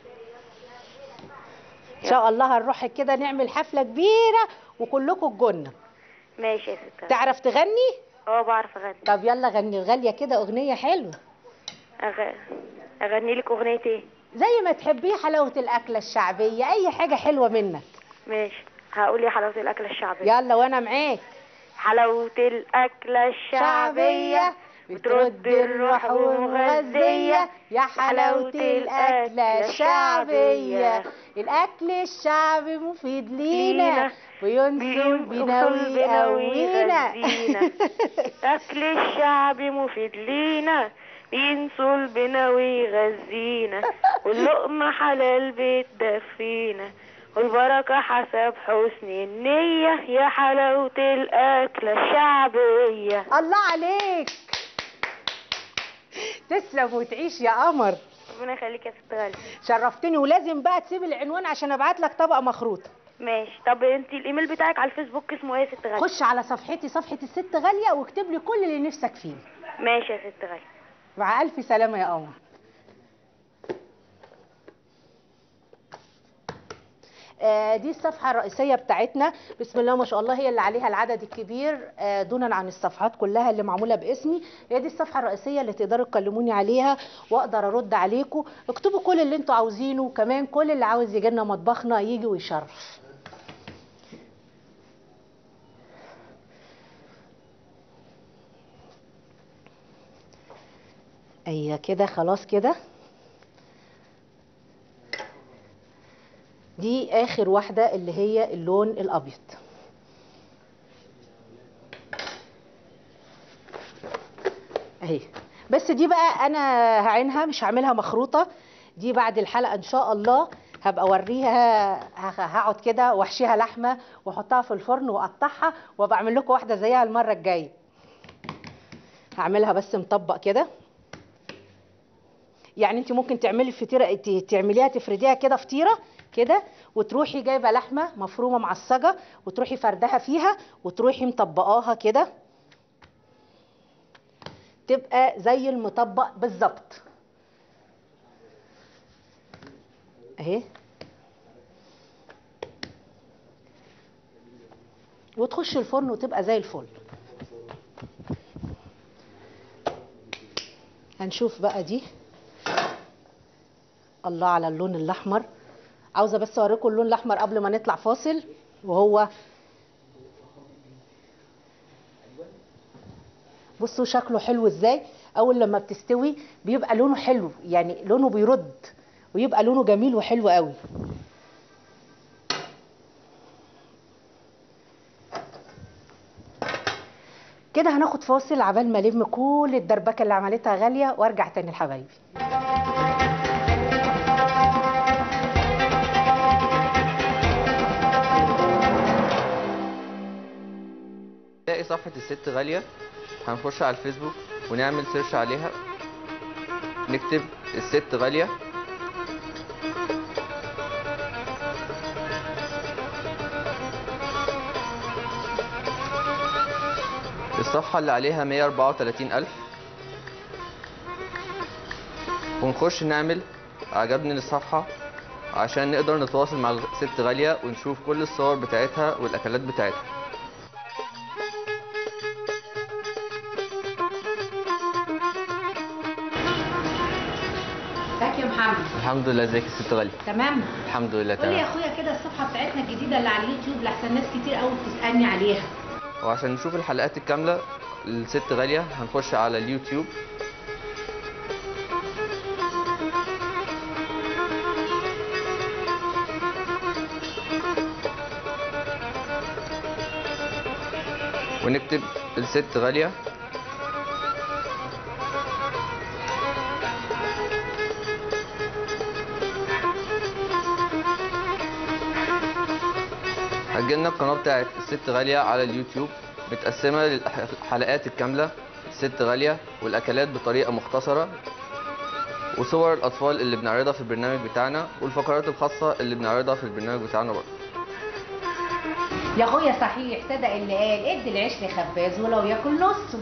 ان شاء الله هنروح كده نعمل حفله كبيره وكلكم الجنه. ماشي يا ست غاليه. تعرف تغني؟ بعرف اغني. طب يلا غني غاليه كده اغنيه حلوه. اغني لك اغنيه ايه؟ زي ما تحبيه، حلاوه الاكله الشعبيه، اي حاجه حلوه منك. ماشي، هقول يا حلاوه الاكله الشعبيه. يلا وانا معاك. حلاوه الاكله الشعبيه بترد الروح ومغذيه، يا حلاوه الاكله الشعبيه. الاكل الشعبي مفيد لينا وينصر بنا ويقوينا. الاكل الشعبي مفيد لينا بينصل بنا ويغذينا، واللقمة حلال بتدفينا، والبركة حسب حسن النية، يا حلاوة الأكلة الشعبية. الله عليك، تسلم وتعيش يا قمر. ربنا يخليك يا ست غالية. شرفتني، ولازم بقى تسيب العنوان عشان ابعت لك طبق مخروطة. ماشي. طب انت الايميل بتاعك على الفيسبوك اسمه ايه يا ست غالية؟ خش على صفحتي، صفحة الست غالية، واكتب لي كل اللي نفسك فيه. ماشي يا ست غالية. مع الف سلامه يا قمر. دي الصفحة الرئيسية بتاعتنا، بسم الله ما شاء الله، هي اللي عليها العدد الكبير دونا عن الصفحات كلها اللي معمولة باسمي. هي دي الصفحة الرئيسية اللي تقدروا تكلموني عليها واقدر ارد عليكم. اكتبوا كل اللي انتوا عاوزينه، وكمان كل اللي عاوز يجي لنا مطبخنا يجي ويشرف. ايوه كده، خلاص كده. دي اخر واحدة اللي هي اللون الابيض. اهي، بس دي بقى انا هعينها، مش هعملها مخروطة. دي بعد الحلقة ان شاء الله هبقى اوريها، هقعد كده واحشيها لحمة واحطها في الفرن واقطعها وابقى اعمل لكم واحدة زيها المرة الجاية. هعملها بس مطبق كده. يعني انت ممكن تعملي الفطيرة، تعمليها تفرديها كده فطيرة كده، وتروحي جايبه لحمه مفرومه معصجه وتروحي فردها فيها وتروحي مطبقاها كده، تبقى زي المطبق بالظبط اهي، وتخش الفرن وتبقى زي الفل. هنشوف بقى دي. الله على اللون الاحمر. عاوزه بس اوريكم اللون الاحمر قبل ما نطلع فاصل. وهو بصوا شكله حلو ازاي. اول لما بتستوي بيبقى لونه حلو، يعني لونه بيرد ويبقى لونه جميل وحلو قوي. كده هناخد فاصل عبال ما الم كل الدربكه اللي عملتها غاليه وارجع تاني لحبايبي. نلاقي صفحة الست غالية، هنخش على الفيسبوك ونعمل سيرش عليها، نكتب الست غالية، الصفحة اللي عليها 134,000، ونخش نعمل عجبني للصفحة عشان نقدر نتواصل مع الست غالية ونشوف كل الصور بتاعتها والأكلات بتاعتها. ازيك يا محمد؟ الحمد لله. ازيك يا ست غالية؟ تمام الحمد لله قولي يا تمام. اخويا كده الصفحه بتاعتنا الجديده اللي على اليوتيوب، لحسن ناس كتير قوي بتسالني عليها. وعشان نشوف الحلقات الكاملة للست غالية هنخش على اليوتيوب، ونكتب الست غالية، هتجيلنا القناة بتاعت الست غالية على اليوتيوب متقسمة للحلقات الكاملة الست غالية والأكلات بطريقة مختصرة، وصور الأطفال اللي بنعرضها في البرنامج بتاعنا، والفقرات الخاصة اللي بنعرضها في البرنامج بتاعنا برضه. يا اخويا صحيح صدق اللي قال ادي العيش لخباز ولو ياكل نصه.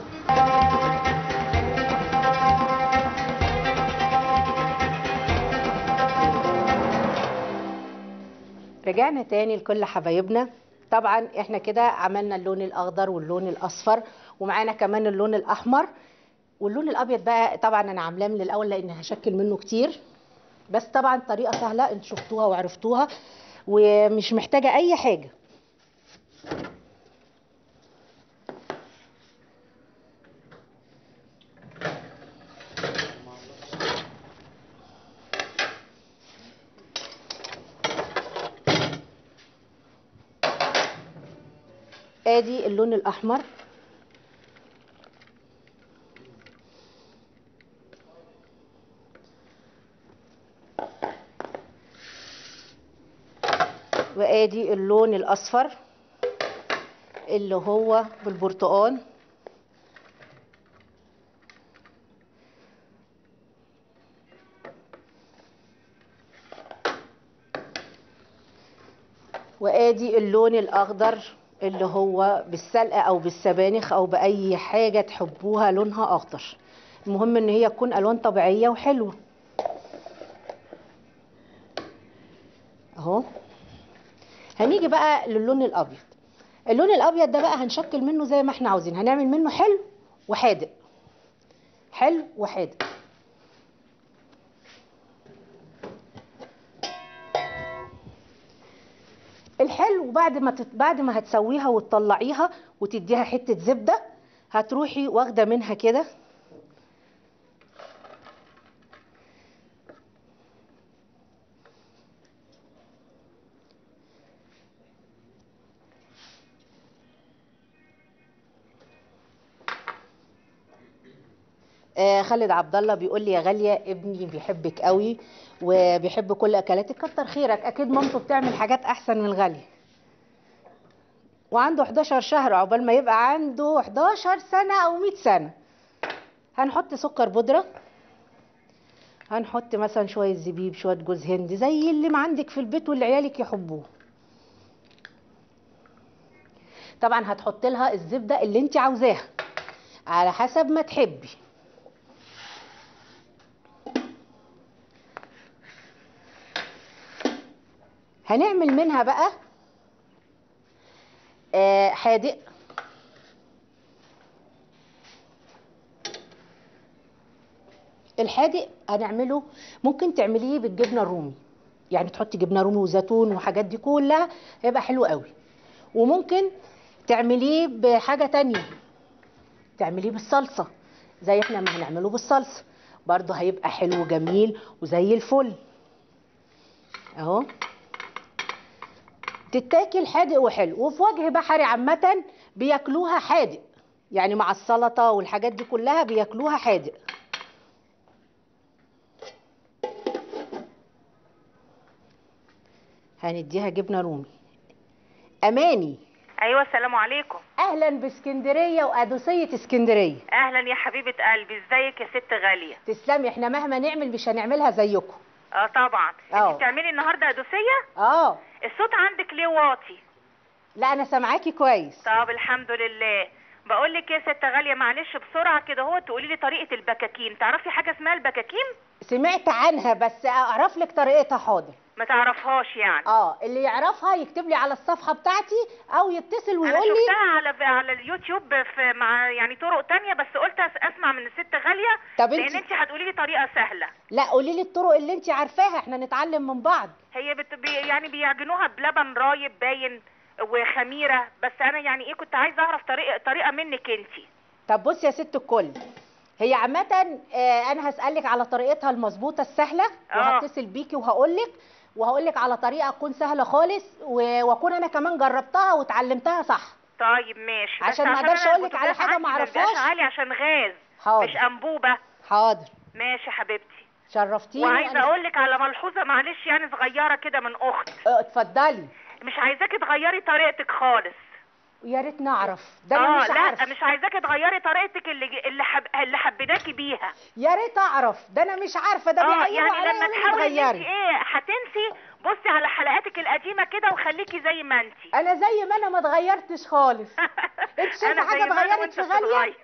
رجعنا تاني لكل حبايبنا. طبعا احنا كده عملنا اللون الاخضر واللون الاصفر ومعانا كمان اللون الاحمر واللون الابيض. بقى طبعا انا عاملاه من الاول لان هشكل منه كتير، بس طبعا طريقه سهله انتوا شفتوها وعرفتوها ومش محتاجه اي حاجه. ادي اللون الاحمر، وادي اللون الاصفر اللي هو بالبرتقال، وادي اللون الاخضر اللي هو بالسلقه او بالسبانخ او باي حاجه تحبوها لونها اخضر، المهم ان هي تكون الوان طبيعيه وحلوه اهو. هنيجي بقى للون الابيض. اللون الابيض ده بقى هنشكل منه زي ما احنا عاوزين، هنعمل منه حلو وحادق، حلو وحادق. الحلو بعد ما هتسويها وتطلعيها وتديها حته زبده، هتروحي واخده منها كده خالد عبد الله بيقول لي يا غاليه ابني بيحبك قوي وبيحب كل اكلاتك، كتر خيرك، اكيد مامته بتعمل حاجات احسن من غاليه. وعنده 11 شهر، عقبال ما يبقى عنده 11 سنه او 100 سنه. هنحط سكر بودره، هنحط مثلا شويه زبيب، شويه جوز هند، زي اللي ما عندك في البيت واللي عيالك يحبوه. طبعا هتحط لها الزبده اللي انت عاوزاها على حسب ما تحبي. هنعمل منها بقى حادق. الحادق هنعمله ممكن تعمليه بالجبنه الرومي، يعني تحطي جبنه رومي وزيتون وحاجات دي كلها، هيبقى حلو قوي. وممكن تعمليه بحاجه تانية، تعمليه بالصلصه زي احنا ما هنعمله بالصلصه، برضه هيبقى حلو جميل وزي الفل اهو. تتاكل حادق وحلو. وفي وجه بحري عامه بياكلوها حادق، يعني مع السلطه والحاجات دي كلها بياكلوها حادق. هنديها جبنه رومي. اماني. ايوه السلام عليكم. اهلا باسكندريه وقادوسيه اسكندريه. اهلا يا حبيبه قلبي، ازيك يا ست غاليه؟ تسلمي، احنا مهما نعمل مش هنعملها زيكم. طبعا. انت بتعملي النهارده قادوسيه؟ الصوت عندك ليه واطي؟ لا انا سامعاكي كويس. طب الحمد لله. بقول لك يا ست غاليه، معلش بسرعه كده هو تقولي لي طريقه البكاكين. تعرفي حاجه اسمها البكاكين؟ سمعت عنها بس اعرف لك طريقتها. حاضر. ما تعرفهاش يعني؟ اللي يعرفها يكتب لي على الصفحه بتاعتي او يتصل ويقول لي. انا شفتها على اليوتيوب في مع يعني طرق تانية، بس قلت اسمع من الست غاليه. طب لان انت هتقولي لي طريقه سهله. لا قولي لي الطرق اللي انت عارفاها، احنا نتعلم من بعض. هي يعني بيعجنوها بلبن رايب باين وخميره، بس انا يعني ايه كنت عايزه اعرف طريقه منك انت. طب بصي يا ست الكل، هي عامه انا هسالك على طريقتها المظبوطه السهله وهتصل بيكي وهقول لك على طريقه تكون سهله خالص واكون انا كمان جربتها واتعلمتها صح. طيب ماشي. عشان ما اقدرش اقول لك على حاجه ما اعرفهاش. عالي عشان غاز. حاضر. مش انبوبه. حاضر. ماشي حبيبتي. شرفتيني. وعايزه اقول لك على ملحوظه معلش يعني صغيره كده من اخت. اتفضلي. مش عايزاكي تغيري طريقتك خالص. يا ريت نعرف ده. انا مش عارفه. لا مش عايزاكي تغيري طريقتك اللي حبيناكي بيها. يا ريت اعرف ده. انا مش عارفه ده بيعيبوا يعني عليا لما تحاولي انت هتنسي. بصي على حلقاتك القديمه كده وخليكي زي ما انت. انا زي ما انا ما اتغيرتش خالص. انت شايفه حاجه اتغيرت في غاليه؟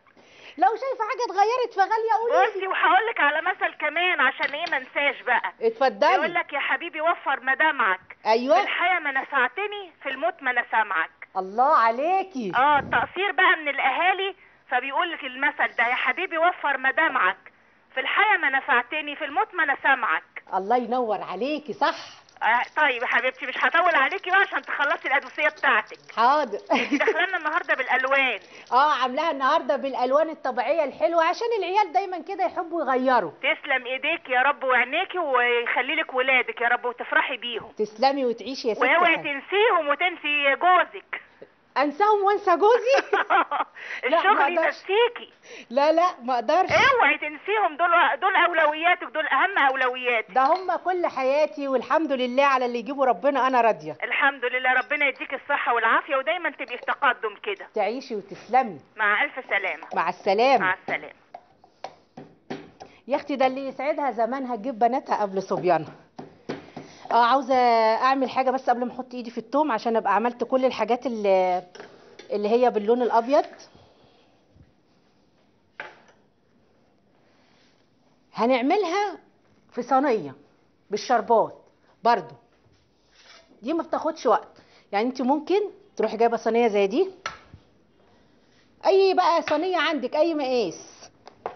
لو شايفه حاجه اتغيرت في غاليه قولي لي. بصي وهقول لك على مثل كمان عشان ايه ما انساش بقى. اتفضلي. يقول لك يا حبيبي وفر ما دمعك. ايوه. في الحياه ما نفعتني، في الموت ما انا سامعك. الله عليكي. التقصير بقى من الاهالي، فبيقول لك المثل ده يا حبيبي وفر ما دمعك، في الحياه ما نفعتني، في الموت ما انا سامعك. الله ينور عليكي صح. طيب يا حبيبتي مش هطول عليكي بقى عشان تخلصي القادوسيه بتاعتك. حاضر. انت داخلنا النهارده بالالوان. عاملاها النهارده بالالوان الطبيعيه الحلوه عشان العيال دايما كده يحبوا يغيروا. تسلم ايديك يا رب وعينيكي ويخلي لك ولادك يا رب وتفرحي بيهم. تسلمي وتعيشي يا ستي. واوعي تنسيهم وتنسي جوزك. انساهم وانسى جوزي؟ الشغل ينسيكي. لا ما اقدرش. اوعي تنسيهم، دول اولوياتك، دول اهم اولوياتك. ده هم كل حياتي والحمد لله على اللي يجيبه ربنا. انا راضيه الحمد لله. ربنا يديك الصحه والعافيه ودايما تبقي في تقدم كده. تعيشي وتسلمي. مع الف سلامه. مع السلامه. مع السلامه. يا اختي ده اللي يسعدها زمانها تجيب بناتها قبل صبيانها. عاوزه اعمل حاجه بس قبل ما احط ايدي في التوم، عشان ابقى عملت كل الحاجات اللي هي باللون الابيض. هنعملها في صينيه بالشربات برضو، دي ما بتاخدش وقت. يعني انت ممكن تروحي جايبه صينيه زي دي، اي بقى صينيه عندك اي مقاس.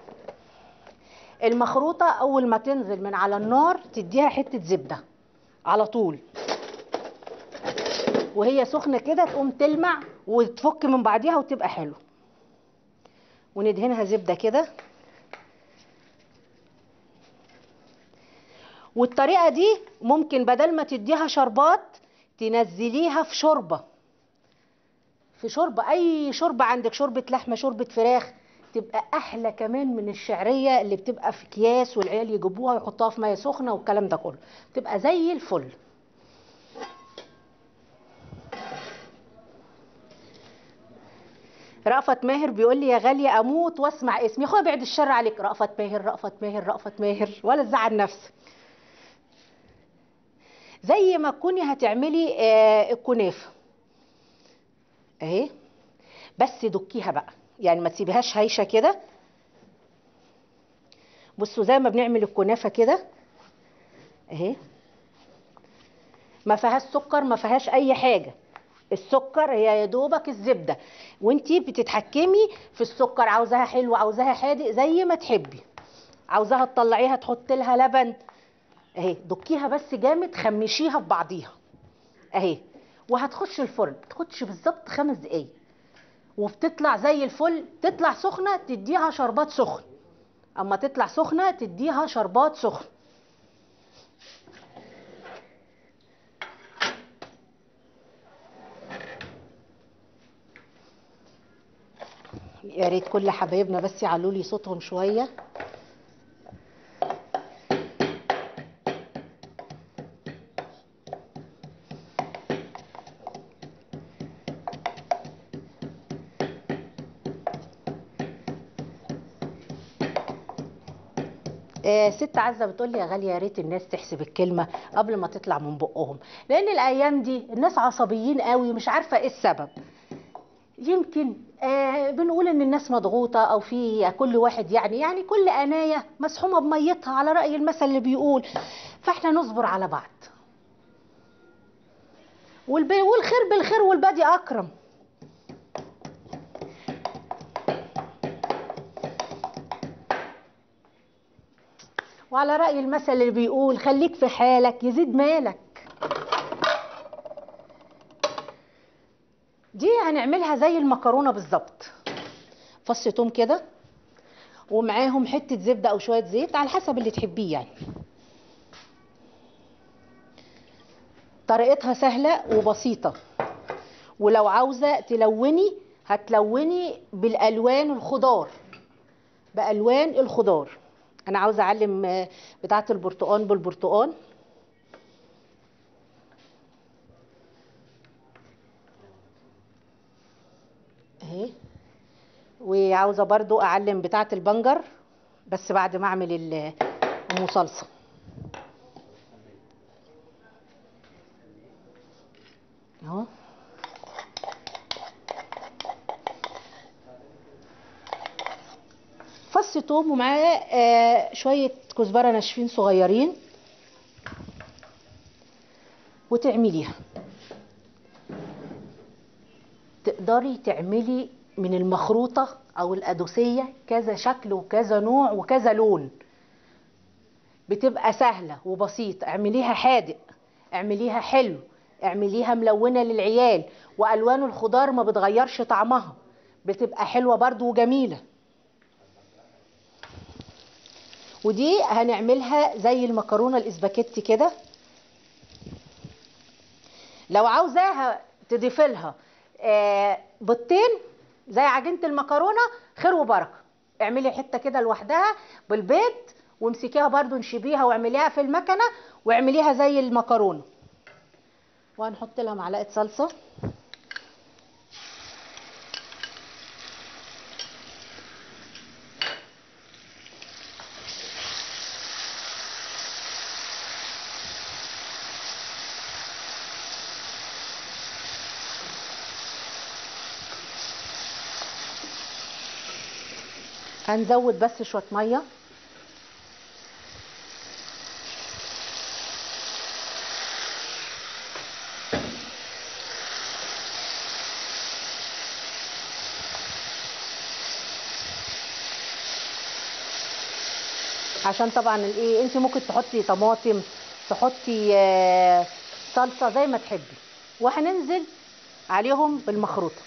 المخروطه اول ما تنزل من على النار تديها حته زبده على طول، وهي سخنه كده تقوم تلمع وتفك من بعضيها وتبقى حلو. وندهنها زبده كده. والطريقه دي ممكن بدل ما تديها شربات تنزليها في شوربه، اي شوربه عندك، شوربه لحمه، شوربه فراخ، تبقى احلى كمان من الشعريه اللي بتبقى في اكياس والعيال يجيبوها ويحطوها في ميه سخنه والكلام ده كله، تبقى زي الفل. رأفت ماهر بيقول لي يا غاليه اموت واسمع اسمي. اخويا بعد الشر عليك، رأفت ماهر رأفت ماهر رأفت ماهر، ولا تزعل نفسك. زي ما تكوني هتعملي الكنافه اهي، بس دكيها بقى، يعني ما تسيبيهاش هايشه كده. بصوا زي ما بنعمل الكنافه كده اهي، ما فيهاش سكر، ما فيهاش اي حاجه. السكر هي يا دوبك الزبده، وانتي بتتحكمي في السكر، عاوزاها حلو عاوزاها حادق زي ما تحبي، عاوزاها تطلعيها تحط لها لبن اهي. دكيها بس جامد، خمشيها في بعضيها اهي، وهتخش الفرن. تاخدش بالظبط 5 دقايق وبتطلع زي الفل. تطلع سخنه تديها شربات سخن، اما تطلع سخنه تديها شربات سخن. يا ريت كل حبايبنا بس يعلوا لي صوتهم شويه. ست عزه بتقول لي يا غاليه يا ريت الناس تحسب الكلمه قبل ما تطلع من بقهم، لان الايام دي الناس عصبيين قوي، مش عارفه ايه السبب. يمكن بنقول ان الناس مضغوطه، او في كل واحد يعني كل انايه مسحومه بميتها على راي المثل اللي بيقول. فاحنا نصبر على بعض، والخير بالخير والبادي اكرم. وعلى رأي المثل اللي بيقول خليك في حالك يزيد مالك. دي هنعملها زي المكرونة بالظبط، فص توم كده ومعاهم حتة زبدة او شوية زيت على حسب اللي تحبيه يعني. طريقتها سهلة وبسيطة، ولو عاوزة تلوني هتلوني بالالوان الخضار، بألوان الخضار. انا عاوزه اعلم بتاعه البرتقال بالبرتقال اهي، وعاوزه برضو اعلم بتاعه البنجر بس بعد ما اعمل ام صلصه اهو. فص توم ومعاه شويه كزبره ناشفين صغيرين، وتعمليها. تقدري تعملي من المخروطه او القدوسيه كذا شكل وكذا نوع وكذا لون، بتبقى سهله وبسيطه. اعمليها حادق، اعمليها حلو، اعمليها ملونه للعيال، والوان الخضار ما بتغيرش طعمها، بتبقى حلوه برضو وجميله. ودي هنعملها زي المكرونه الاسباجيتي كده. لو عاوزاها تضيفي لها بيضتين زي عجينه المكرونه خير وبركه، اعملي حته كده لوحدها بالبيض وامسكيها برضو انشبيها واعمليها في المكنه واعمليها زي المكرونه. وهنحط لها معلقه صلصه هنزود بس شويه ميه. عشان طبعا الايه، انت ممكن تحطي طماطم، تحطي صلصه زي ما تحبي. وهننزل عليهم بالمخروطه.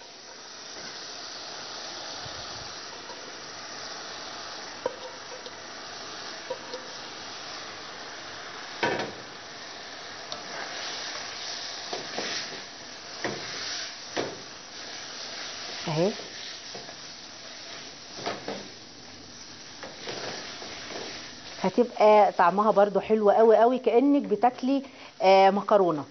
اهي هتبقى طعمها برضو حلو قوي قوي، كأنك بتاكلي مكرونة.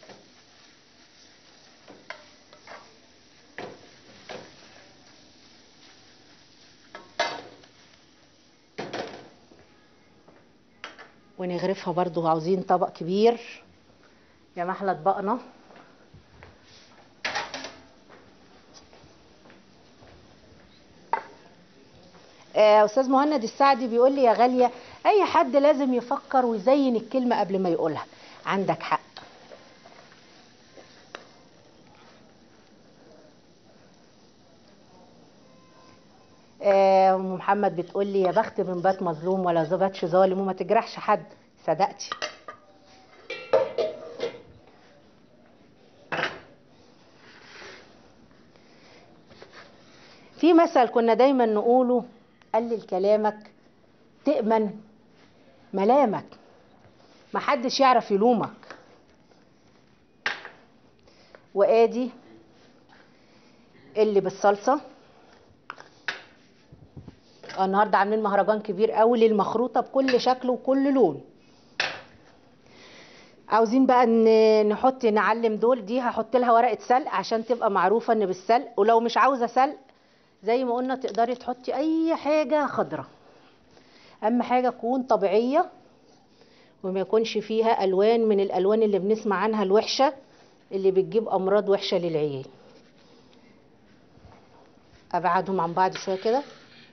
ونغرفها برضو، عاوزين طبق كبير يا محلى اطباقنا. استاذ مهند السعدي بيقول لي يا غاليه اي حد لازم يفكر ويزين الكلمه قبل ما يقولها. عندك حق. ام محمد بتقول لي يا بخت من بات مظلوم ولا باتش ظالم وما تجرحش حد. صدقتي. في مثل كنا دايما نقوله، قلل كلامك تأمن ملامك، محدش يعرف يلومك. وادي اللي بالصلصه. النهارده عاملين مهرجان كبير قوي للمخروطه بكل شكل وكل لون. عاوزين بقى نحط نعلم دول. دي هحط لها ورقه سلق عشان تبقى معروفه ان بالسلق، ولو مش عاوزه سلق زي ما قلنا تقدري تحطي اي حاجه خضراء، اهم حاجه تكون طبيعيه وما يكونش فيها الوان من الالوان اللي بنسمع عنها الوحشه اللي بتجيب امراض وحشه للعيال. ابعدهم عن بعض شويه كده.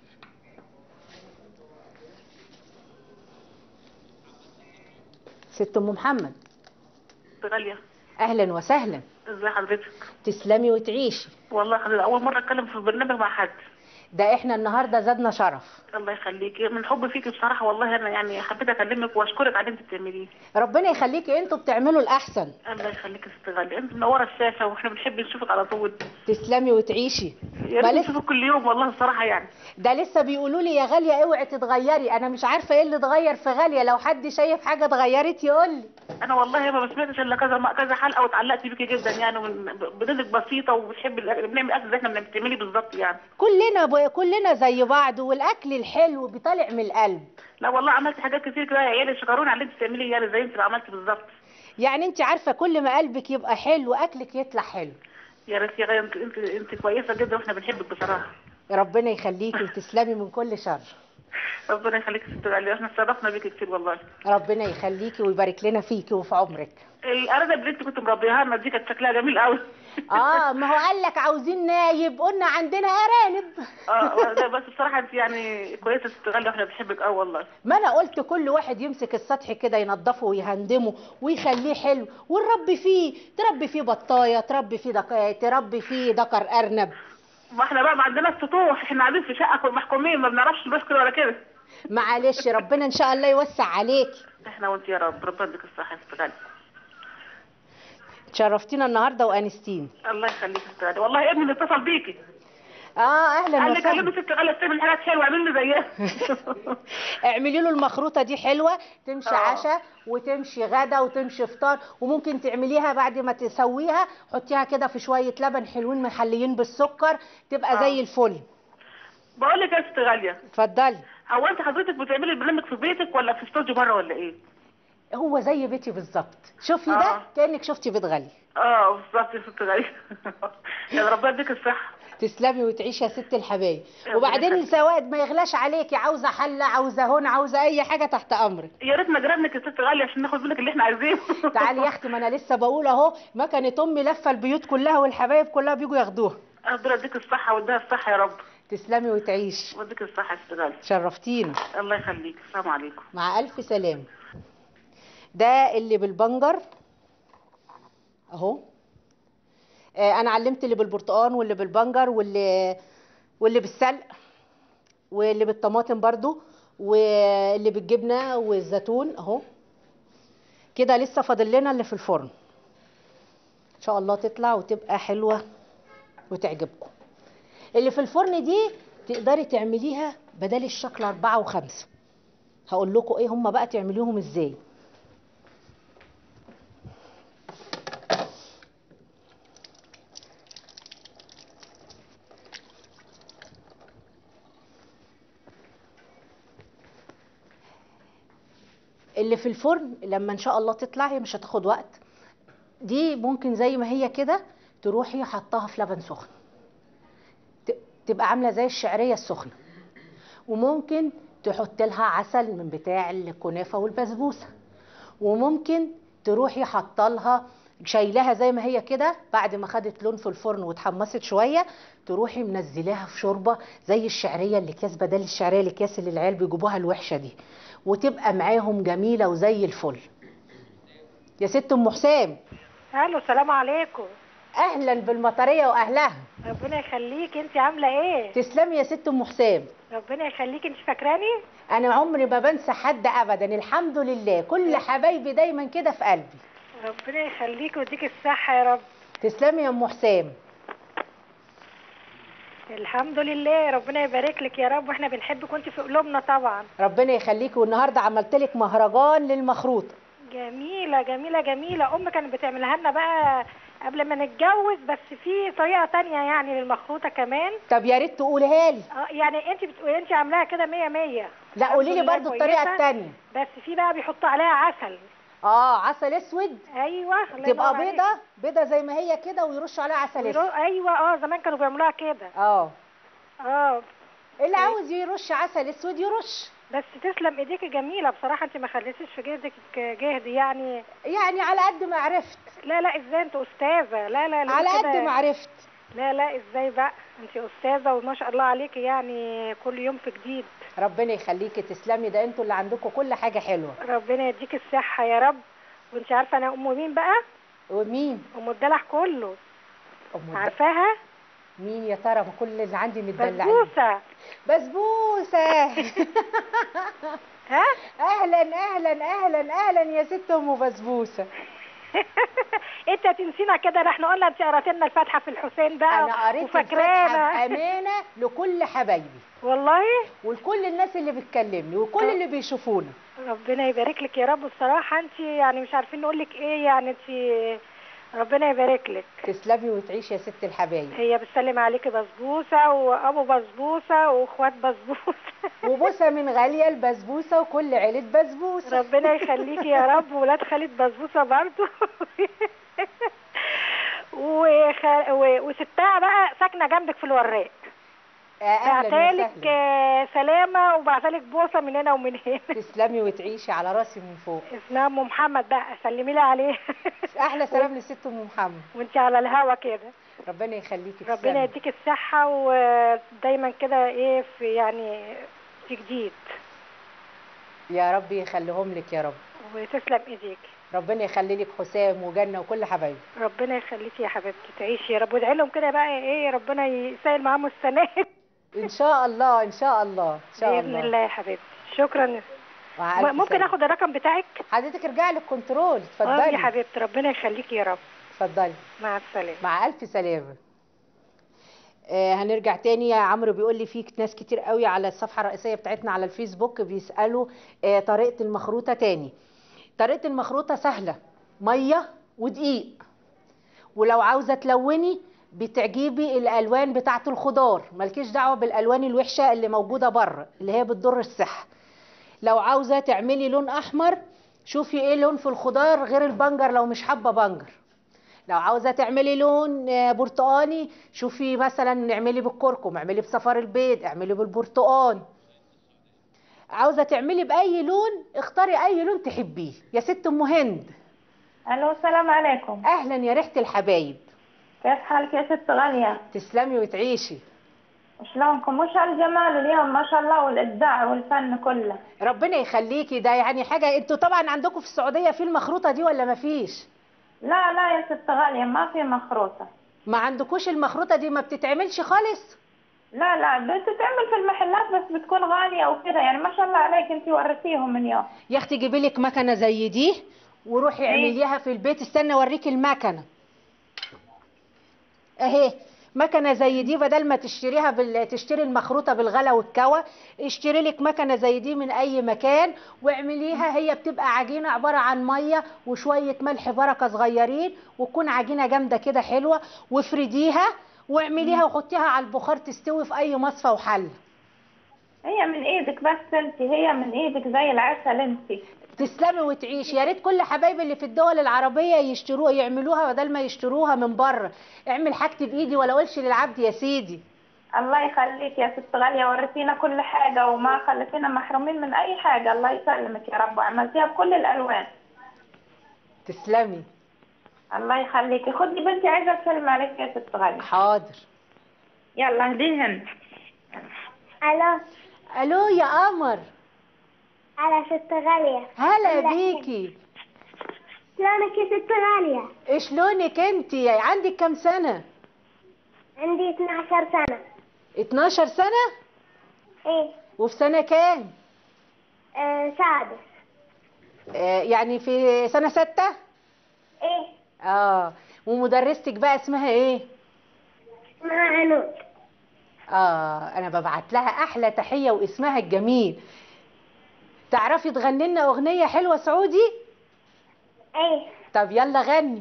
ست ام محمد غاليه، اهلا وسهلا. ازي حضرتك؟ تسلمي وتعيشي. والله حضرتك اول مره اتكلم في البرنامج مع حد. ده احنا النهارده زادنا شرف. الله يخليكي، من حب فيكي بصراحه والله انا يعني حبيت اكلمك واشكرك على اللي انت بتعمليه. ربنا يخليكي، انتوا بتعملوا الاحسن. الله يخليكي يا ست غاليه، انت منوره الشاشه واحنا بنحب نشوفك على طول. تسلمي وتعيشي. يا ريت نشوفك كل يوم والله بصراحه يعني. ده لسه بيقولوا لي يا غاليه اوعي تتغيري. انا مش عارفه ايه اللي اتغير في غاليه، لو حد شايف حاجه اتغيرت يقول لي. انا والله ما سمعتش الا كذا حلقه واتعلقت بيكي جدا يعني، بدلك بسيطه وبتحب بنعمل الاكل زي احنا بنعملي بالظبط يعني. كلنا زي بعض، والاكل الحلو بيطلع من القلب. لا والله عملت حاجات كتير كده يا عيالي شكروني على اللي انت بتعمليه يعني زي انت ما عملتي بالظبط. يعني انت عارفه كل ما قلبك يبقى حلو اكلك يطلع حلو. يا ريت يا غايه، انت كويسه جدا واحنا بنحبك بصراحه. ربنا يخليكي وتسلمي من كل شر. ربنا يخليكي يا ست غاليه، احنا اتشرفنا بيكي كتير والله. ربنا يخليكي ويبارك لنا فيكي وفي عمرك. الارنب اللي انت كنت مربيها لنا دي كانت شكلها جميل قوي. ما هو قال لك عاوزين نايب، قلنا عندنا ارانب. بس بصراحه انت يعني كويسه يا ست غاليه واحنا بنحبك قوي والله. ما انا قلت كل واحد يمسك السطح كده ينضفه ويهندمه ويخليه حلو ونربي فيه، تربي فيه بطايه، تربي فيه دكر ارنب. ما احنا بقى ما عندناش سطوح، احنا قاعدين في شقه محكومين ما بنعرفش نبص كده ولا كده. معلش ربنا ان شاء الله يوسع عليكي. احنا وانت يا رب، ربنا يديك الصحه يا ست غاليه. شرفتينا النهارده وانستين. الله يخليك يا ست غاليه، والله ابني اللي اتصل بيكي. اهلا وسهلا. قال لي كلمي ست غاليه بتعمل حاجات حلوه اعمل لي زيها. اعملي له المخروطه دي حلوه، تمشي عشاء وتمشي غدا وتمشي فطار، وممكن تعمليها بعد ما تسويها حطيها كده في شويه لبن حلوين محليين بالسكر تبقى زي الفل. بقول لك يا ست غاليه. اتفضلي. هو انت حضرتك بتعملي البرنامج في بيتك ولا في استوديو بره ولا ايه؟ هو زي بيتي بالظبط. شوفي ده كانك شفتي بيت غاليه. بالظبط يا ست غاليه. يا ربنا يديك الصحه. تسلمي وتعيشي يا ست الحبايب. وبعدين السواد ما يغلاش عليكي، عاوزه حله، عاوزه هون، عاوزه اي حاجه تحت امرك. يا ريت نجربنك يا ست غاليه عشان ناخد منك اللي احنا عايزينه. تعالي يا اختي، ما انا لسه بقول اهو، ما كانت امي لفه البيوت كلها والحبايب كلها بيجوا ياخدوها. ربنا يديك الصحه ويديها الصحه يا رب. تسلمي وتعيش. وديك الصحه يا ست غاليه. شرفتينا. الله يخليك. السلام عليكم. مع الف سلامه. ده اللي بالبنجر اهو. انا علمت اللي بالبرتقال واللي بالبنجر واللي بالسلق واللي بالطماطم برضو واللي بالجبنه والزيتون اهو كده. لسه فاضل لنا اللي في الفرن، ان شاء الله تطلع وتبقى حلوه وتعجبكم. اللي في الفرن دي تقدري تعمليها بدل الشكل 4 و5. هقول لكم ايه هم بقى تعمليهم ازاي. اللي في الفرن لما ان شاء الله تطلع، هي مش هتاخد وقت، دي ممكن زي ما هي كده تروحي حطها في لبن سخن تبقى عامله زي الشعريه السخنه، وممكن تحط لها عسل من بتاع الكنافه والبسبوسه، وممكن تروحي حاطه لها شايلاها زي ما هي كده بعد ما خدت لون في الفرن واتحمصت شويه، تروحي منزلاها في شوربه زي الشعريه اللي كاس بدل الشعريه الاكياس اللي العيال بيجيبوها الوحشه دي، وتبقى معاهم جميله وزي الفل. يا ست ام حسام. الو السلام عليكم. اهلا بالمطريه واهلها. ربنا يخليك. انت عامله ايه؟ تسلمي يا ست ام حسام. ربنا يخليك. انت فاكراني؟ انا عمري ما بنسى حد ابدا، الحمد لله كل حبايبي دايما كده في قلبي. ربنا يخليك ويديك الصحه يا رب. تسلمي يا ام حسام. الحمد لله. ربنا يبارك لك يا رب، واحنا بنحبك وانت في قلوبنا طبعا. ربنا يخليكي. والنهارده عملت لك مهرجان للمخروطه. جميله جميله جميله. امي كانت بتعملها لنا بقى قبل ما نتجوز، بس في طريقه تانية يعني للمخروطه كمان. طب يا ريت تقوليها لي. يعني انت بتقولي انت عاملاها كده 100 100. لا قولي لي برضو الطريقه التانية. بس في بقى بيحطوا عليها عسل. عسل اسود. ايوه. تبقى بيضه زي ما هي كده ويرشوا عليها عسل اسود. ايوه. زمان كانوا بيعملوها كده. اللي عاوز يرش عسل اسود يرش. بس تسلم ايديكي جميله بصراحه، انت ما خليتيش في جهدك جهد يعني على قد ما عرفت. لا ازاي انت استاذه؟ لا على قد ما عرفت. لا ازاي بقى انت استاذه وما شاء الله عليكي، يعني كل يوم في جديد. ربنا يخليكي. تسلمي. ده انتوا اللي عندكم كل حاجه حلوه. ربنا يديك الصحه يا رب. وانت عارفه انا ام مين بقى؟ ومين؟ ام الدلع كله. عارفاها؟ مين يا ترى؟ ما كل اللي عندي متدلعين. بسبوسه. ها؟ اهلا يا ست ام بسبوسه. انت تنسينا كده؟ احنا قلنا انت قرأت لنا الفاتحه في الحسين بقى. انا قريت الفاتحه بامانه لكل حبايبي والله، ولكل الناس اللي بتكلمني وكل اللي بيشوفونا. ربنا يبارك لك يا رب. بصراحه انت يعني مش عارفين نقول لك ايه، يعني انت ربنا يبارك لك. تسلمي وتعيشي يا ست الحبايب. هي بتسلم عليكي بسبوسه وابو بسبوسه واخوات بسبوسه وبوسه من غاليه البسبوسه وكل عيله بسبوسه. ربنا يخليكي يا رب. ولاد خالد بسبوسه برضو وستها بقى ساكنه جنبك في الوراق. بعتلك سلامه وبعتلك بوسه من هنا ومن هنا. تسلمي وتعيشي على راسي من فوق. اسمها ام محمد بقى، سلمي لي عليه. احلى سلام للست ام محمد. وانت على الهوا كده. ربنا يخليكي. ربنا يديك الصحه ودايما كده ايه في يعني في جديد. يا رب يخليهم لك يا رب. وتسلم ايديك. ربنا يخلي لك حسام وجنه وكل حبايبي. ربنا يخليكي يا حبيبتي. تعيشي يا رب. وادعي لهم كده بقى ايه ربنا يسهل معاهم السنه. ان شاء الله ان شاء الله ان شاء الله باذن الله يا حبيبتي. شكرا. ممكن اخد الرقم بتاعك؟ حضرتك ارجعي للكنترول. اتفضلي يا حبيبتي. ربنا يخليكي يا رب. اتفضلي. مع السلامه. مع الف سلامه. هنرجع تاني. يا عمرو بيقول لي في ناس كتير قوي على الصفحه الرئيسيه بتاعتنا على الفيسبوك بيسالوا طريقه المخروطه تاني. طريقه المخروطه سهله، ميه ودقيق، ولو عاوزه تلوني بتجيبي الالوان بتاعه الخضار، مالكيش دعوه بالالوان الوحشه اللي موجوده بره اللي هي بتضر الصحه. لو عاوزه تعملي لون احمر شوفي ايه لون في الخضار غير البنجر لو مش حابه بنجر. لو عاوزه تعملي لون برتقاني شوفي مثلا اعملي بالكركم، اعملي بصفار البيض، اعملي بالبرتقان. عاوزه تعملي باي لون اختاري اي لون تحبيه. يا ست ام هند. الو السلام عليكم. اهلا يا ريحه الحبايب. كيف حالك يا ست غاليه؟ تسلمي وتعيشي. شلونكم؟ وش هالجمال اليوم ما شاء الله والابداع والفن كله. ربنا يخليكي، ده يعني حاجه. انتوا طبعا عندكم في السعوديه في المخروطه دي ولا ما فيش؟ لا لا يا ست غالية ما في مخروطة. ما عندكوش المخروطه دي؟ ما بتتعملش خالص؟ لا لا بتتعمل في المحلات بس بتكون غالية وكذا يعني. ما شاء الله عليك انتي وريتيهم اليوم. يا اختي جيبي لك مكنه زي دي وروحي اعمليها في البيت. استنى اوريكي المكنه اهي. مكنه زي دي بدل ما تشتريها تشتري المخروطه بالغلا والكوى، اشتري لك مكنه زي دي من اي مكان واعمليها. هي بتبقى عجينه عباره عن ميه وشويه ملح بركه صغيرين، وتكون عجينه جامده كده حلوه، وافرديها واعمليها وحطيها على البخار تستوي في اي مصفى وحل. هي من ايدك بس انتي، هي من ايدك زي العسل انتي. تسلمي وتعيشي. يا ريت كل حبايبي اللي في الدول العربيه يشتروها، يعملوها بدل ما يشتروها من بره. اعمل حاجتي بايدي ولا اقولش للعبد يا سيدي. الله يخليك يا ست غالية، وريتينا كل حاجة وما خليتينا محرومين من اي حاجة. الله يسلمك يا رب، وعملتيها بكل الالوان. تسلمي. الله يخليكي. خدي بنتي عايزة اسلم عليك يا ست غالية. حاضر. يلا هديهن. الو. الو يا قمر. على ست غالية. هلا بيكي. شلونك يا ست غالية؟ شلونك انتي؟ عندك كام سنة؟ عندي 12 سنة. 12 سنة؟ ايه. وفي سنة كام؟ سادس. يعني في سنة 6؟ ايه. ومدرستك بقى اسمها ايه؟ اسمها عنود. انا ببعت لها احلى تحية واسمها الجميل. تعرفي تغني لنا اغنية حلوة سعودي؟ ايه. طب يلا غني.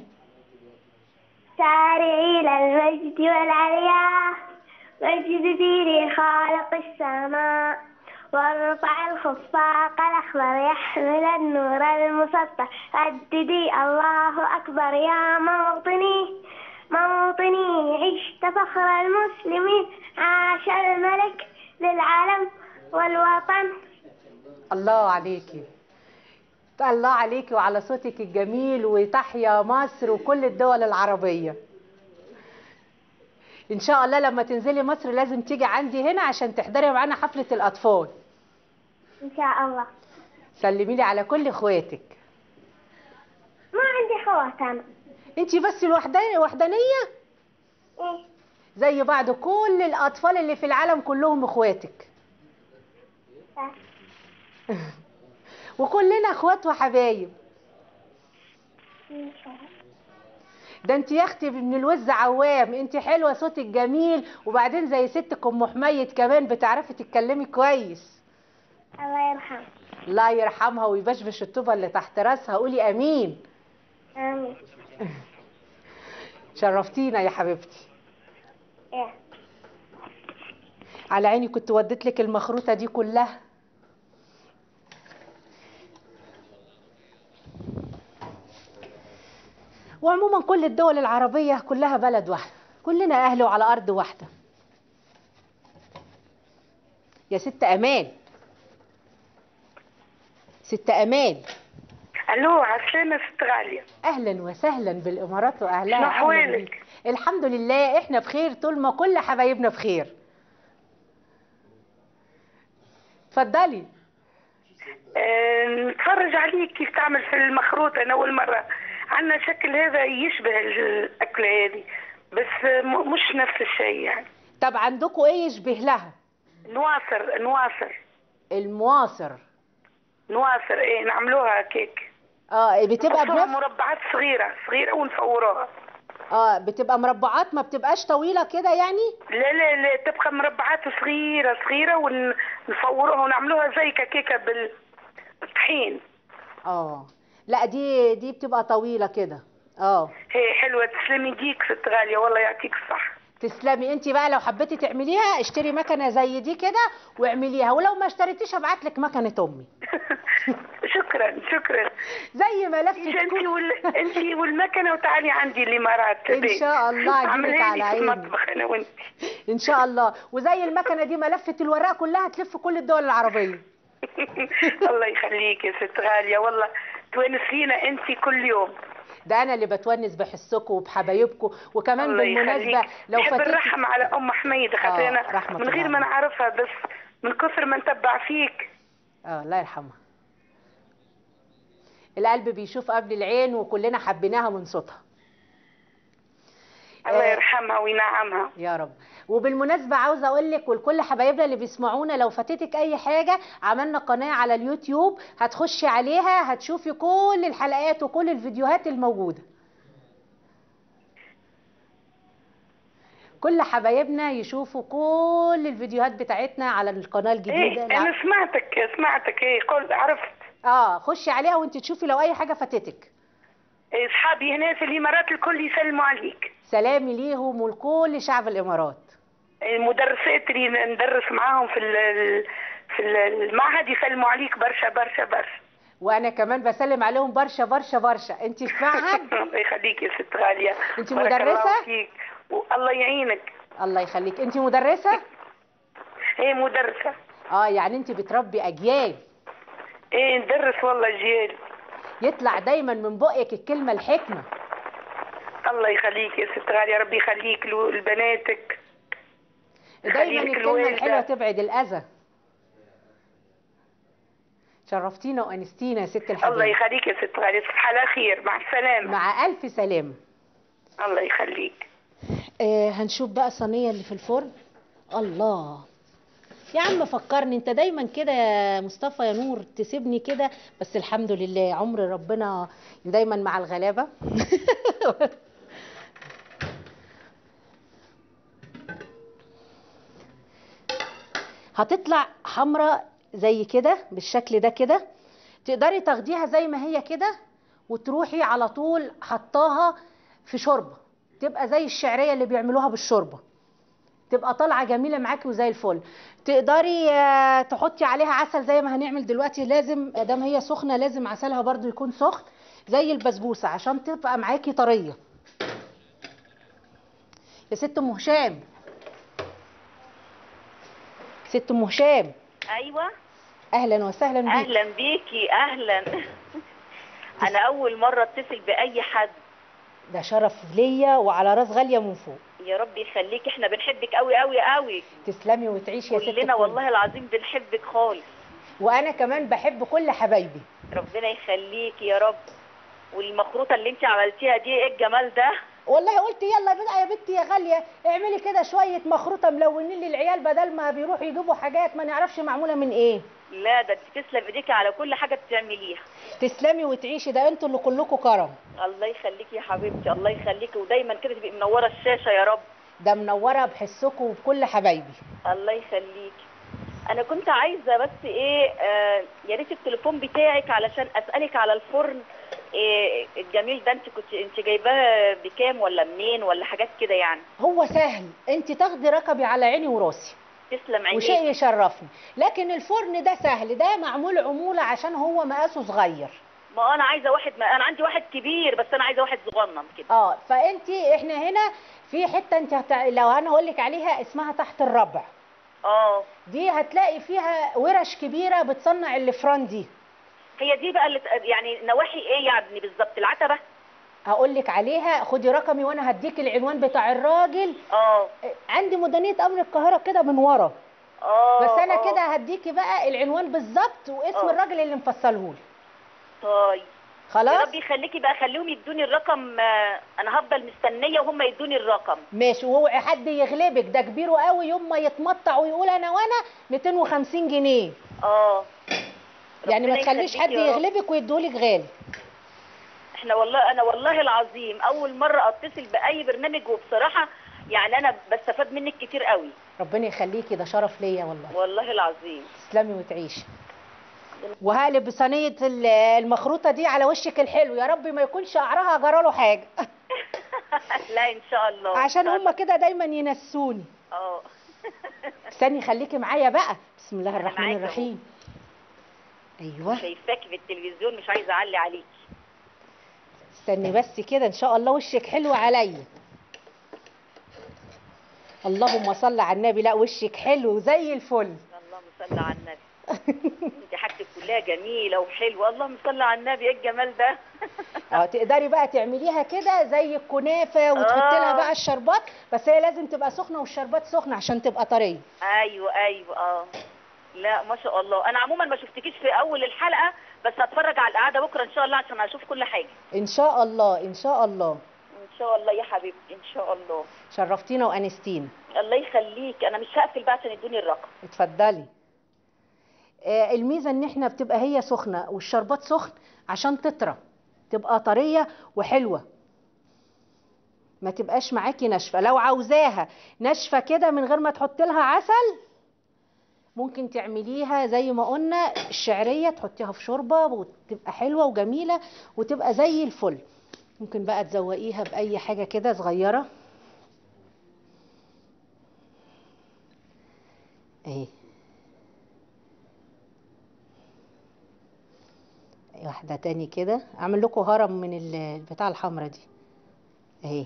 سارعي الى المجد والعليا، مجد ديني خالق السماء، وارفع الخفاق الاخضر يحمل النور المسطع، رددي الله اكبر يا موطني، موطني عشت فخر المسلمين، عاش الملك للعالم والوطن. الله عليكي، الله عليكي وعلى صوتك الجميل، وتحيا مصر وكل الدول العربية. ان شاء الله لما تنزلي مصر لازم تيجي عندي هنا عشان تحضري معانا حفلة الأطفال. ان شاء الله. سلمي لي على كل اخواتك. ما عندي اخوات انا. انتي بس وحدانية؟ ايه. زي بعض، كل الأطفال اللي في العالم كلهم اخواتك. وكلنا اخوات وحبايب. ده انت يا اختي من الوز عوام، انت حلوه صوتك جميل، وبعدين زي ستك ام حميد كمان بتعرفي تتكلمي كويس. الله يرحمها. الله يرحمها ويبشبش الطوبه اللي تحت راسها. قولي امين. امين. شرفتينا يا حبيبتي. ايه. على عيني كنت وديت لك المخروطه دي كلها. وعموما كل الدول العربية كلها بلد واحدة، كلنا أهل وعلى أرض واحدة. يا ست أمان. ست أمان. الو عسلامة ست غالية. أهلا وسهلا بالإمارات وأهلها. شنو أحوالك؟ الحمد لله إحنا بخير طول ما كل حبايبنا بخير. اتفضلي. نتفرج عليك كيف تعمل في المخروطة. أنا أول مرة. عندنا شكل هذا يشبه الأكلة هذه بس مش نفس الشيء يعني. طب عندكم إيه يشبه لها؟ نواصر. المواصر. نواصر إيه نعملوها كيك. بتبقى مربعات صغيرة ونفوروها. بتبقى مربعات ما بتبقاش طويلة كده يعني؟ لا تبقى مربعات صغيرة ونفوروها ونعملوها زي كيكة بالطحين. لا دي بتبقى طويلة كده. هي حلوة. تسلمي يديك ست غالية والله يعطيك الصحة. تسلمي. انت بقى لو حبيتي تعمليها اشتري مكنة زي دي كده واعمليها، ولو ما اشتريتيش ابعت لك مكنة امي. شكرا. زي ما لفت انت والمكنة وتعالي عندي الامارات. ان شاء الله اجيلك على عيني. المطبخ انا وانت ان شاء الله. وزي المكنة دي ما لفت الورقة كلها تلف كل الدول العربية. الله يخليك يا ست غالية والله تونسينا انت كل يوم. ده انا اللي بتونس بحسكم وبحبايبكم. وكمان الله بالمناسبه يخليك. لو نحب فاتتك نرحم على ام حميده خاطرنا رحمة من غير الله ما نعرفها، بس من كثر ما نتبع فيك. الله يرحمها. القلب بيشوف قبل العين، وكلنا حبيناها من صوتها. الله يرحمها وينعمها يا رب. وبالمناسبة عاوزة أقول لك ولكل حبايبنا اللي بيسمعونا، لو فاتتك أي حاجة عملنا قناة على اليوتيوب هتخشي عليها هتشوفي كل الحلقات وكل الفيديوهات الموجودة. كل حبايبنا يشوفوا كل الفيديوهات بتاعتنا على القناة الجديدة. أنا سمعتك قلت عرفت. خشي عليها وانت تشوفي لو أي حاجة فاتتك. اصحابي هنا في الامارات الكل يسلموا عليك. سلامي ليهم ولكل شعب الامارات. المدرسات اللي ندرس معاهم في المعهد يسلموا عليك برشا برشا برشا. وانا كمان بسلم عليهم برشا برشا برشا. انت في معهد؟ الله يخليك يا ست غاليه. انت مدرسه؟ والله يعينك. الله يخليك. انت مدرسه؟ ايه مدرسه. يعني انت بتربي اجيال. ايه ندرس والله اجيال. يطلع دايما من بقك الكلمه الحكمه. الله يخليك يا ست غاليه، ربي يخليك لبناتك. دايما الكلمه الحلوه تبعد الاذى. شرفتينا وانستينا يا ست الحبيب. الله يخليك يا ست غاليه، تصبح على خير. مع السلامه. مع الف سلامه. الله يخليك. هنشوف بقى الصينيه اللي في الفرن. الله يا عم فكرني انت دايما كده يا مصطفى يا نور، تسيبني كده. بس الحمد لله عمر ربنا دايما مع الغلابه. هتطلع حمراء زي كده بالشكل ده كده. تقدري تاخديها زي ما هي كده وتروحي على طول حطاها في شوربه، تبقى زي الشعريه اللي بيعملوها بالشوربه، تبقى طالعه جميله معاكي وزي الفل. تقدري تحطي عليها عسل زي ما هنعمل دلوقتي. لازم ادام هي سخنه لازم عسلها برضو يكون سخن زي البسبوسه عشان تبقى معاكي طريه. يا ست ام هشام، ست ام هشام. ايوه اهلا وسهلا بيكي. اهلا بيكي. اهلا. انا اول مره اتصل باي حد. ده شرف ليا وعلى راس غاليه من فوق. يا رب يخليكي، احنا بنحبك قوي قوي قوي. تسلمي وتعيشي يا ست. كلنا والله العظيم بنحبك خالص. وانا كمان بحب كل حبايبي. ربنا يخليكي يا رب. والمخروطه اللي انت عملتيها دي ايه الجمال ده. والله قلت يلا بقى يا بنتي يا غاليه اعملي كده شويه مخروطه ملونين للعيال بدل ما بيروحوا يجيبوا حاجات ما نعرفش معموله من ايه. لا ده انت تسلم ايديكي على كل حاجه بتعمليها. تسلمي وتعيشي، ده انتوا اللي كلكم كرم. الله يخليكي يا حبيبتي، الله يخليكي، ودايما كده تبقي منوره الشاشه يا رب. ده منوره بحسكم وبكل حبايبي. الله يخليكي. انا كنت عايزه بس ايه يا ريت التليفون بتاعك علشان اسالك على الفرن الجميل ده. انت جايباه بكام ولا منين ولا حاجات كده يعني؟ هو سهل، انت تاخدي رقبي على عيني وراسي. تسلم عينيك. وشيء يشرفني. لكن الفرن ده سهل، ده معمول عموله عشان هو مقاسه صغير. ما انا عايزه واحد، ما انا عندي واحد كبير بس انا عايزه واحد صغنن كده. فانت احنا هنا في حته انت لو انا هقول لك عليها اسمها تحت الربع. دي هتلاقي فيها ورش كبيره بتصنع الفران دي. هي دي بقى اللي يعني نواحي ايه يعني بالظبط؟ العتبه. هقول لك عليها، خدي رقمي وانا هديك العنوان بتاع الراجل. عندي مديريه امن القاهره كده من ورا. بس انا كده هديكي بقى العنوان بالظبط واسم الراجل اللي مفصلهولي. طيب خلاص. يا رب يخليكي بقى، خليهم يدوني الرقم. انا هفضل مستنيه وهم يدوني الرقم. ماشي. واوعي حد يغلبك، ده كبير قوي يوم ما يتمطع ويقول انا 250 جنيه. يعني ما تخليش حد يغلبك ويديهولك غالي. احنا والله انا والله العظيم اول مره اتصل باي برنامج، وبصراحه يعني انا بستفاد منك كتير قوي. ربنا يخليكي، ده شرف ليا والله. والله العظيم. تسلمي وتعيشي. وهقلب صينيه المخروطه دي على وشك الحلو، يا رب ما يكونش قعرها جراله حاجه. لا ان شاء الله. عشان هم كده دايما ينسوني. استني خليكي معايا بقى. بسم الله الرحمن الرحيم. ايوه شايفاكي في التلفزيون مش عايزه اعلي عليكي. استني بس كده ان شاء الله وشك حلو عليا. اللهم صل على النبي. لا وشك حلو زي الفل. اللهم صل على النبي. انت حاجتك كلها جميله وحلوه، اللهم صل على النبي، ايه الجمال ده. تقدري بقى تعمليها كده زي الكنافه وتحطي لها بقى الشربات، بس هي لازم تبقى سخنه والشربات سخن عشان تبقى طريه. ايوه لا ما شاء الله. انا عموما ما شفتكيش في اول الحلقه، بس هتفرج على القعده بكره ان شاء الله عشان اشوف كل حاجه. ان شاء الله ان شاء الله ان شاء الله يا حبيبتي، ان شاء الله. شرفتينا وانستينا. الله يخليك. انا مش هقفل بقى عشان يدوني الرقم. اتفضلي. الميزه ان احنا بتبقى هي سخنه والشربات سخن عشان تطرى، تبقى طريه وحلوه، ما تبقاش معاكي ناشفه. لو عاوزاها ناشفه كده من غير ما تحطي لها عسل، ممكن تعمليها زي ما قلنا الشعريه، تحطيها في شوربه وتبقى حلوه وجميله وتبقى زي الفل. ممكن بقى تزوقيها باي حاجه كده صغيره اهي. واحده تاني كده، اعمل لكم هرم من البتاع الحمرا دي اهي.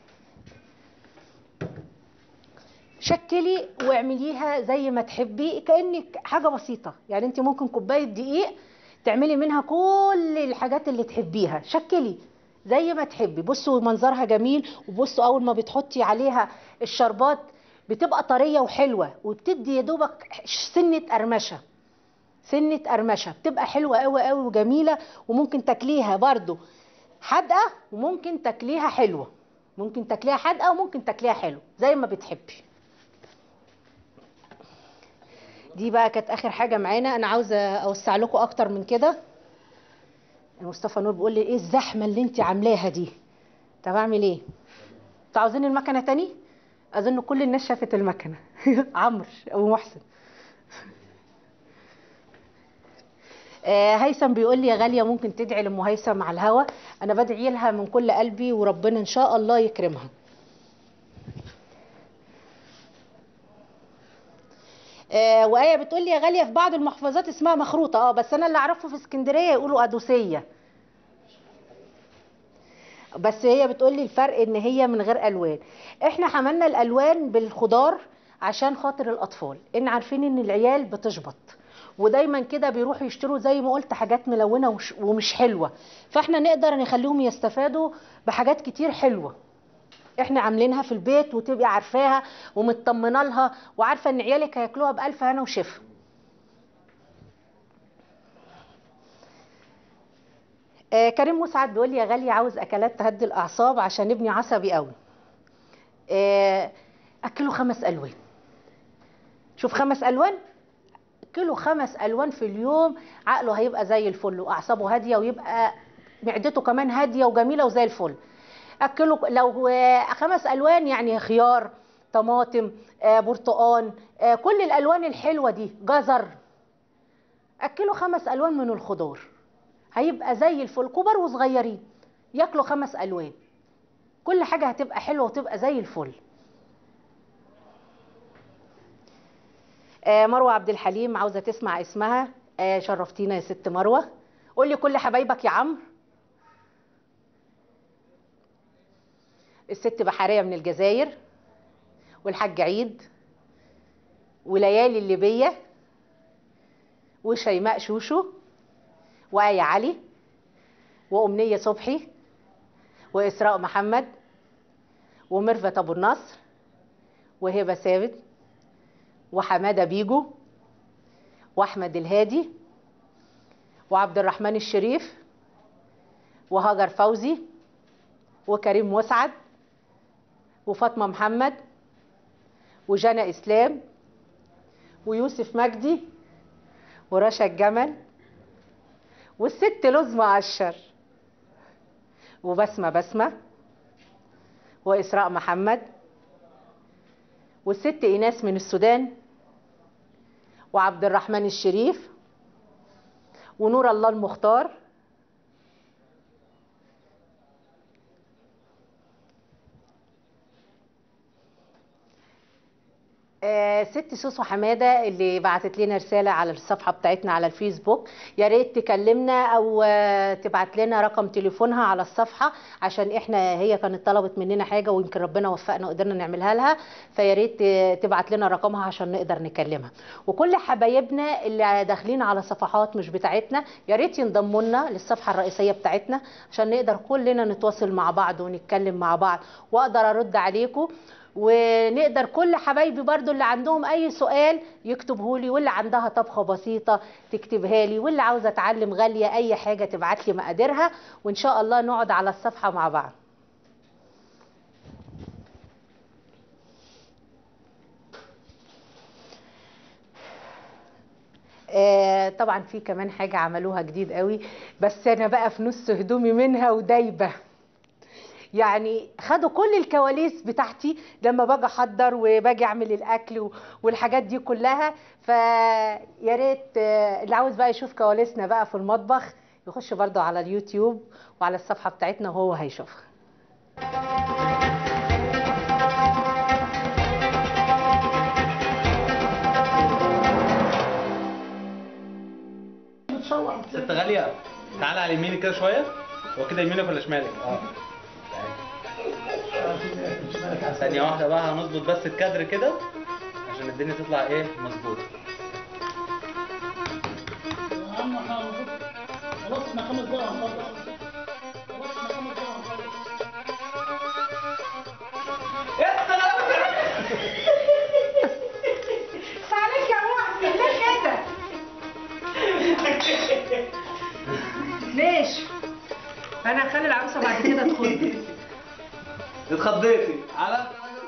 شكلي واعمليها زي ما تحبي، كأنك حاجة بسيطة. يعني انت ممكن كوباية دقيق تعملي منها كل الحاجات اللي تحبيها. شكلي زي ما تحبي. بصوا منظرها جميل، وبصوا اول ما بتحطي عليها الشربات بتبقى طرية وحلوة، وبتدي يا دوبك سنة قرمشة، سنة قرمشة، بتبقى حلوة قوي قوي وجميلة. وممكن تاكليها برضو حادقة، وممكن تاكليها حلوة، ممكن تاكليها حادقة وممكن تاكليها حلو زي ما بتحبي. دي بقى كانت اخر حاجه معانا. انا عاوزه اوسع لكم اكتر من كده. مصطفى نور بيقول لي ايه الزحمه اللي انت عاملاها دي؟ طب اعمل ايه؟ انتوا عاوزين المكنه تاني؟ اظن كل الناس شافت المكنه. عمرو ابو محسن. هيثم بيقول لي يا غاليه ممكن تدعي لام هيثم على الهوا. انا بدعي لها من كل قلبي وربنا ان شاء الله يكرمها. وآية بتقول لي يا غالية في بعض المحافظات اسمها مخروطة، بس أنا اللي أعرفه في اسكندرية يقولوا أدوسية. بس هي بتقول لي الفرق إن هي من غير ألوان. إحنا حملنا الألوان بالخضار عشان خاطر الأطفال، إن عارفين إن العيال بتشبط ودايما كده بيروحوا يشتروا زي ما قلت حاجات ملونة ومش حلوة، فإحنا نقدر نخليهم يستفادوا بحاجات كتير حلوة احنا عاملينها في البيت، وتبقي عارفاها ومطمنه لها وعارفه ان عيالك هياكلوها بالف هنا وشفا. كريم مسعد بيقول لي يا غاليه عاوز اكلات تهدي الاعصاب عشان ابني عصبي قوي. اكله 5 الوان. شوف 5 الوان، اكله 5 الوان في اليوم، عقله هيبقى زي الفل واعصابه هاديه ويبقى معدته كمان هاديه وجميله وزي الفل. اكله لو 5 الوان يعني خيار، طماطم، برتقان، كل الالوان الحلوه دي، جزر. اكله 5 الوان من الخضار هيبقى زي الفل. كبار وصغيرين ياكلوا 5 الوان، كل حاجه هتبقى حلوه وتبقى زي الفل. مروه عبد الحليم عاوزه تسمع اسمها. شرفتينا يا ست مروه. قولي كل حبايبك يا عمرو. الست بحرية من الجزائر، والحاج عيد، وليالي الليبية، وشيماء شوشو، وآية علي، وأمنية صبحي، وإسراء محمد، وميرفت أبو النصر، وهبة ثابت، وحمادة بيجو، وأحمد الهادي، وعبد الرحمن الشريف، وهاجر فوزي، وكريم مسعد، وفاطمة محمد، وجنى إسلام، ويوسف مجدي، ورشا الجمل، والست لزمة عشر، وبسمة، وإسراء محمد، والست إيناس من السودان، وعبد الرحمن الشريف، ونور الله المختار، ست سوسو حماده اللي بعتت لنا رساله على الصفحه بتاعتنا على الفيسبوك، يا ريت تكلمنا او تبعت لنا رقم تليفونها على الصفحه، عشان احنا هي كانت طلبت مننا حاجه ويمكن ربنا وفقنا وقدرنا نعملها لها، فيا ريت تبعت لنا رقمها عشان نقدر نكلمها. وكل حبايبنا اللي داخلين على صفحات مش بتاعتنا يا ريت ينضموا لنا للصفحه الرئيسيه بتاعتنا عشان نقدر كلنا نتواصل مع بعض ونتكلم مع بعض واقدر ارد عليكم، ونقدر كل حبايبي برضو اللي عندهم اي سؤال يكتبه لي، واللي عندها طبخه بسيطه تكتبها لي، واللي عاوزه اتعلم غاليه اي حاجه تبعت لي مقاديرها، وان شاء الله نقعد على الصفحه مع بعض. طبعا في كمان حاجه عملوها جديد قوي، بس انا بقى في نص هدومي منها ودايبه، يعني خدوا كل الكواليس بتاعتي لما باجي احضر وباجي اعمل الاكل والحاجات دي كلها. فيا ريت اللي عاوز بقى يشوف كواليسنا بقى في المطبخ يخش برضو على اليوتيوب وعلى الصفحه بتاعتنا وهو هيشوفها. ست غالية تعالى على يمينك كده شوية، هو كده يمينك ولا شمالك؟ ثانية واحدة بقى هنظبط بس الكادر كده عشان الدنيا تطلع ايه مظبوطة. يا عم احنا خلاص احنا 5 دقايق هنخلص. خلاص احنا 5 دقايق هنخلص. عليك يا محسن ليه كده؟ ليش؟ انا هخلي العروسه بعد كده تخض. اتخضيتي على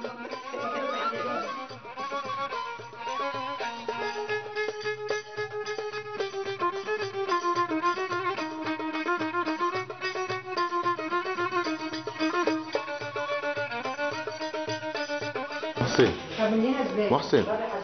محسن محسن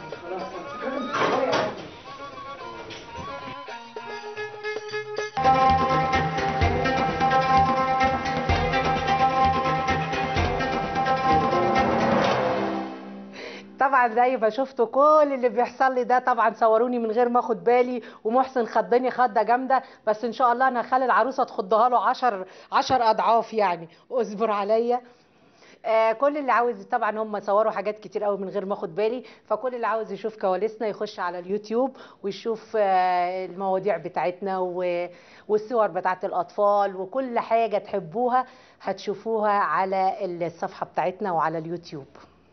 طبعا زي ما شفتوا كل اللي بيحصل لي ده طبعا صوروني من غير ما اخد بالي، ومحسن خضني خضه جامده، بس ان شاء الله انا هخلي العروسه تخضها له 10 اضعاف يعني، اصبر عليا. كل اللي عاوز طبعا هم صوروا حاجات كتير قوي من غير ما اخد بالي، فكل اللي عاوز يشوف كواليسنا يخش على اليوتيوب ويشوف المواضيع بتاعتنا والصور بتاعت الاطفال وكل حاجه تحبوها هتشوفوها على الصفحه بتاعتنا وعلى اليوتيوب.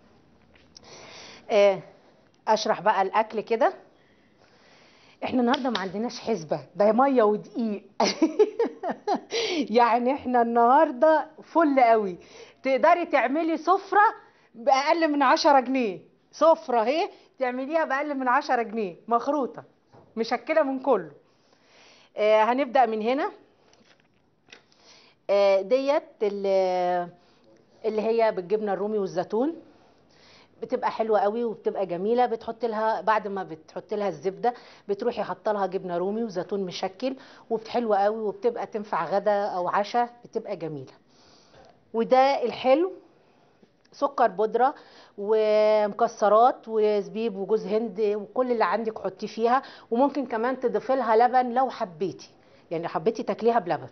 اشرح بقى الاكل كده. احنا النهارده ما عندناش حسبه، ده ميه ودقيق يعني احنا النهارده فل قوي. تقدري تعملي سفره باقل من 10 جنيه، سفره اهي تعمليها باقل من 10 جنيه مخروطه مشكله من كله. هنبدا من هنا. ديت اللي هي بالجبنه الرومي والزيتون، بتبقى حلوه قوي وبتبقى جميله. بتحط لها بعد ما بتحط لها الزبده بتروحي حاطه لها جبنه رومي وزيتون مشكل، وحلوه قوي وبتبقى تنفع غدا او عشاء، بتبقى جميله. وده الحلو، سكر بودره ومكسرات وزبيب وجوز هند وكل اللي عندك حطيه فيها، وممكن كمان تضيفي لها لبن لو حبيتي، يعني حبيتي تاكليها بلبن.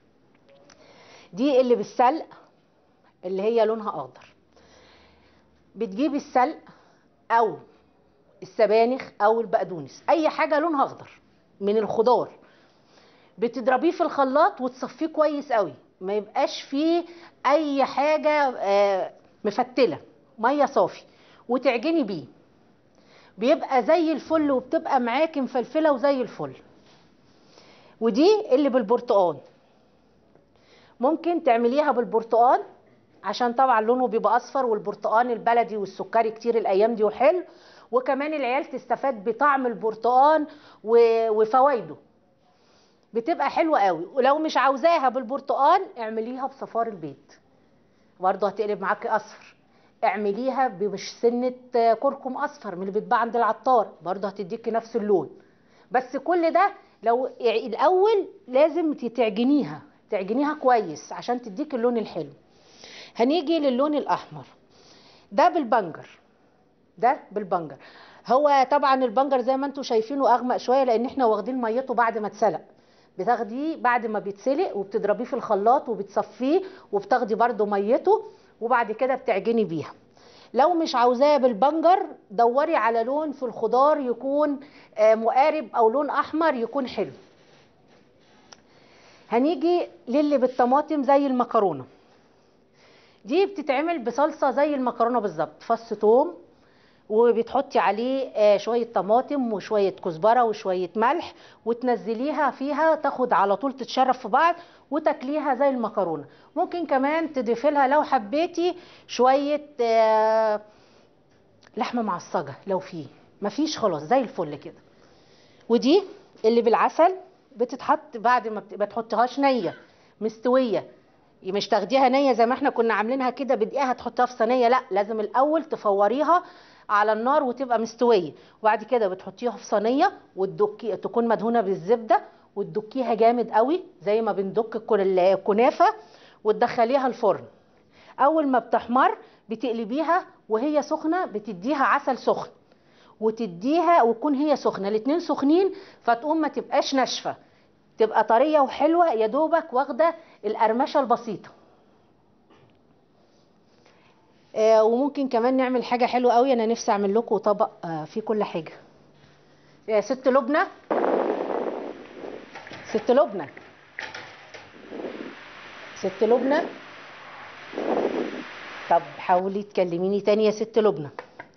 دي اللي بالسلق اللي هي لونها اخضر. بتجيبي السلق او السبانخ او البقدونس، اي حاجه لونها اخضر من الخضار، بتضربيه في الخلاط وتصفيه كويس قوي، ما يبقاش فيه اي حاجه مفتله، ميه صافي، وتعجني بيه، بيبقى زي الفل وبتبقى معاكي مفلفله وزي الفل. ودي اللي بالبرتقال، ممكن تعمليها بالبرتقال عشان طبعا لونه بيبقى اصفر، والبرتقال البلدي والسكري كتير الايام دي وحلو، وكمان العيال تستفاد بطعم البرتقال وفوائده، بتبقى حلوه قوي. ولو مش عاوزاها بالبرتقال اعمليها بصفار البيض برضه هتقلب معاكي اصفر. اعمليها بمش سنه كركم اصفر من اللي بيتباع عند العطار برضه هتديكي نفس اللون. بس كل ده لو الاول لازم تعجنيها كويس عشان تديك اللون الحلو. هنيجي للون الاحمر، ده بالبنجر. ده بالبنجر. هو طبعا البنجر زي ما انتم شايفينه اغمق شويه لان احنا واخدين ميته بعد ما اتسلق. بتاخديه بعد ما بيتسلق وبتضربيه في الخلاط وبتصفيه وبتاخدي برده ميته وبعد كده بتعجني بيها. لو مش عاوزاه بالبنجر دوري على لون في الخضار يكون مقارب او لون احمر يكون حلو. هنيجي للي بالطماطم زي المكرونه. دي بتتعمل بصلصه زي المكرونه بالظبط، فص ثوم وبتحطي عليه شويه طماطم وشويه كزبره وشويه ملح وتنزليها فيها تاخد على طول تتشرب في بعض وتاكليها زي المكرونه. ممكن كمان تضيفي لها لو حبيتي شويه لحمه معصجه لو فيه، مفيش خلاص زي الفل كده. ودي اللي بالعسل بتتحط بعد ما تحطيهاش نيه مستويه، مش تاخديها نيه زي ما احنا كنا عاملينها كده بدقيقه تحطيها في صينيه، لا لازم الاول تفوريها على النار وتبقى مستويه، وبعد كده بتحطيها في صينيه وتدكي تكون مدهونه بالزبده وتدكيها جامد قوي زي ما بندك الكنافه وتدخليها الفرن. اول ما بتحمر بتقلبيها وهي سخنه، بتديها عسل سخن وتديها وتكون هي سخنه، الاتنين سخنين فتقوم ما تبقاش ناشفه، تبقى طريه وحلوه يا دوبك واخده القرمشه البسيطه. وممكن كمان نعمل حاجه حلوه قوي، انا نفسي اعمل لكم طبق فيه كل حاجه. ست لبنى، ست لبنى، ست لبنى، طب حاولي تكلميني تاني يا ست لبنى.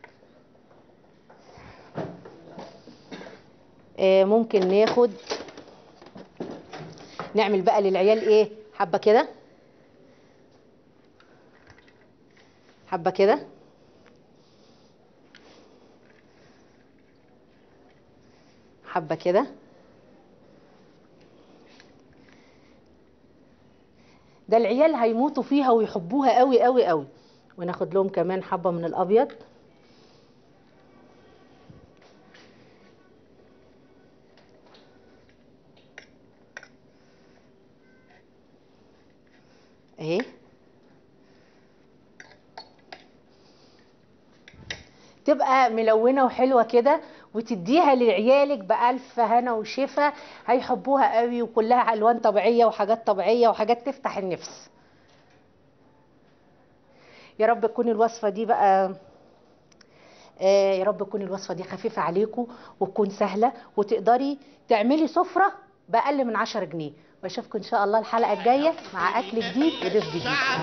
ممكن ناخد نعمل بقى للعيال ايه، حبه كده حبه كده، حبه كده، ده العيال هيموتوا فيها ويحبوها قوي قوي قوي. وناخد لهم كمان حبه من الابيض. اهي تبقى ملونه وحلوه كده وتديها لعيالك بألف هنا وشفا، هيحبوها قوي وكلها الوان طبيعيه وحاجات طبيعيه وحاجات تفتح النفس. يا رب تكون الوصفه دي بقى يا رب تكون الوصفه دي خفيفه عليكم وتكون سهله وتقدري تعملي سفره باقل من 10 جنيه. واشوفكم ان شاء الله الحلقه الجايه مع اكل جديد وضيف جديد.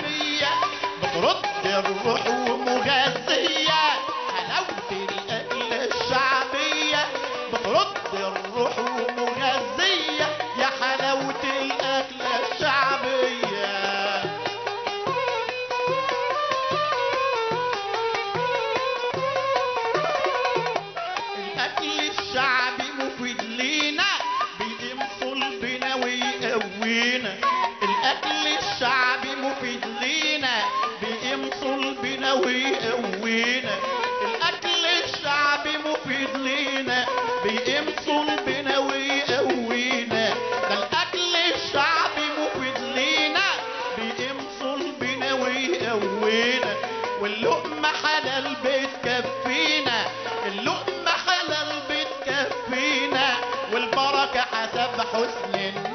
بترد الروح ومغذيه حلاوه الاكل الشعبيه، بترد الروح ومغذيه يا حلاوه الاكل الشعبيه. الاكل الشعبي مفيد لينا بيقيم صلبنا ويقوينا، الاكل الشعبي مفيد لينا بيقيم صلبنا ويقوينا، الاكل الشعبي مفيد لينا بيقيم صلبنا ويقوينا، ده الاكل الشعبي مفيد لينا بيقيم صلبنا ويقوينا، واللقمه حلال بتكفينا، اللقمه حلال بتكفينا، والبركه حسب حسن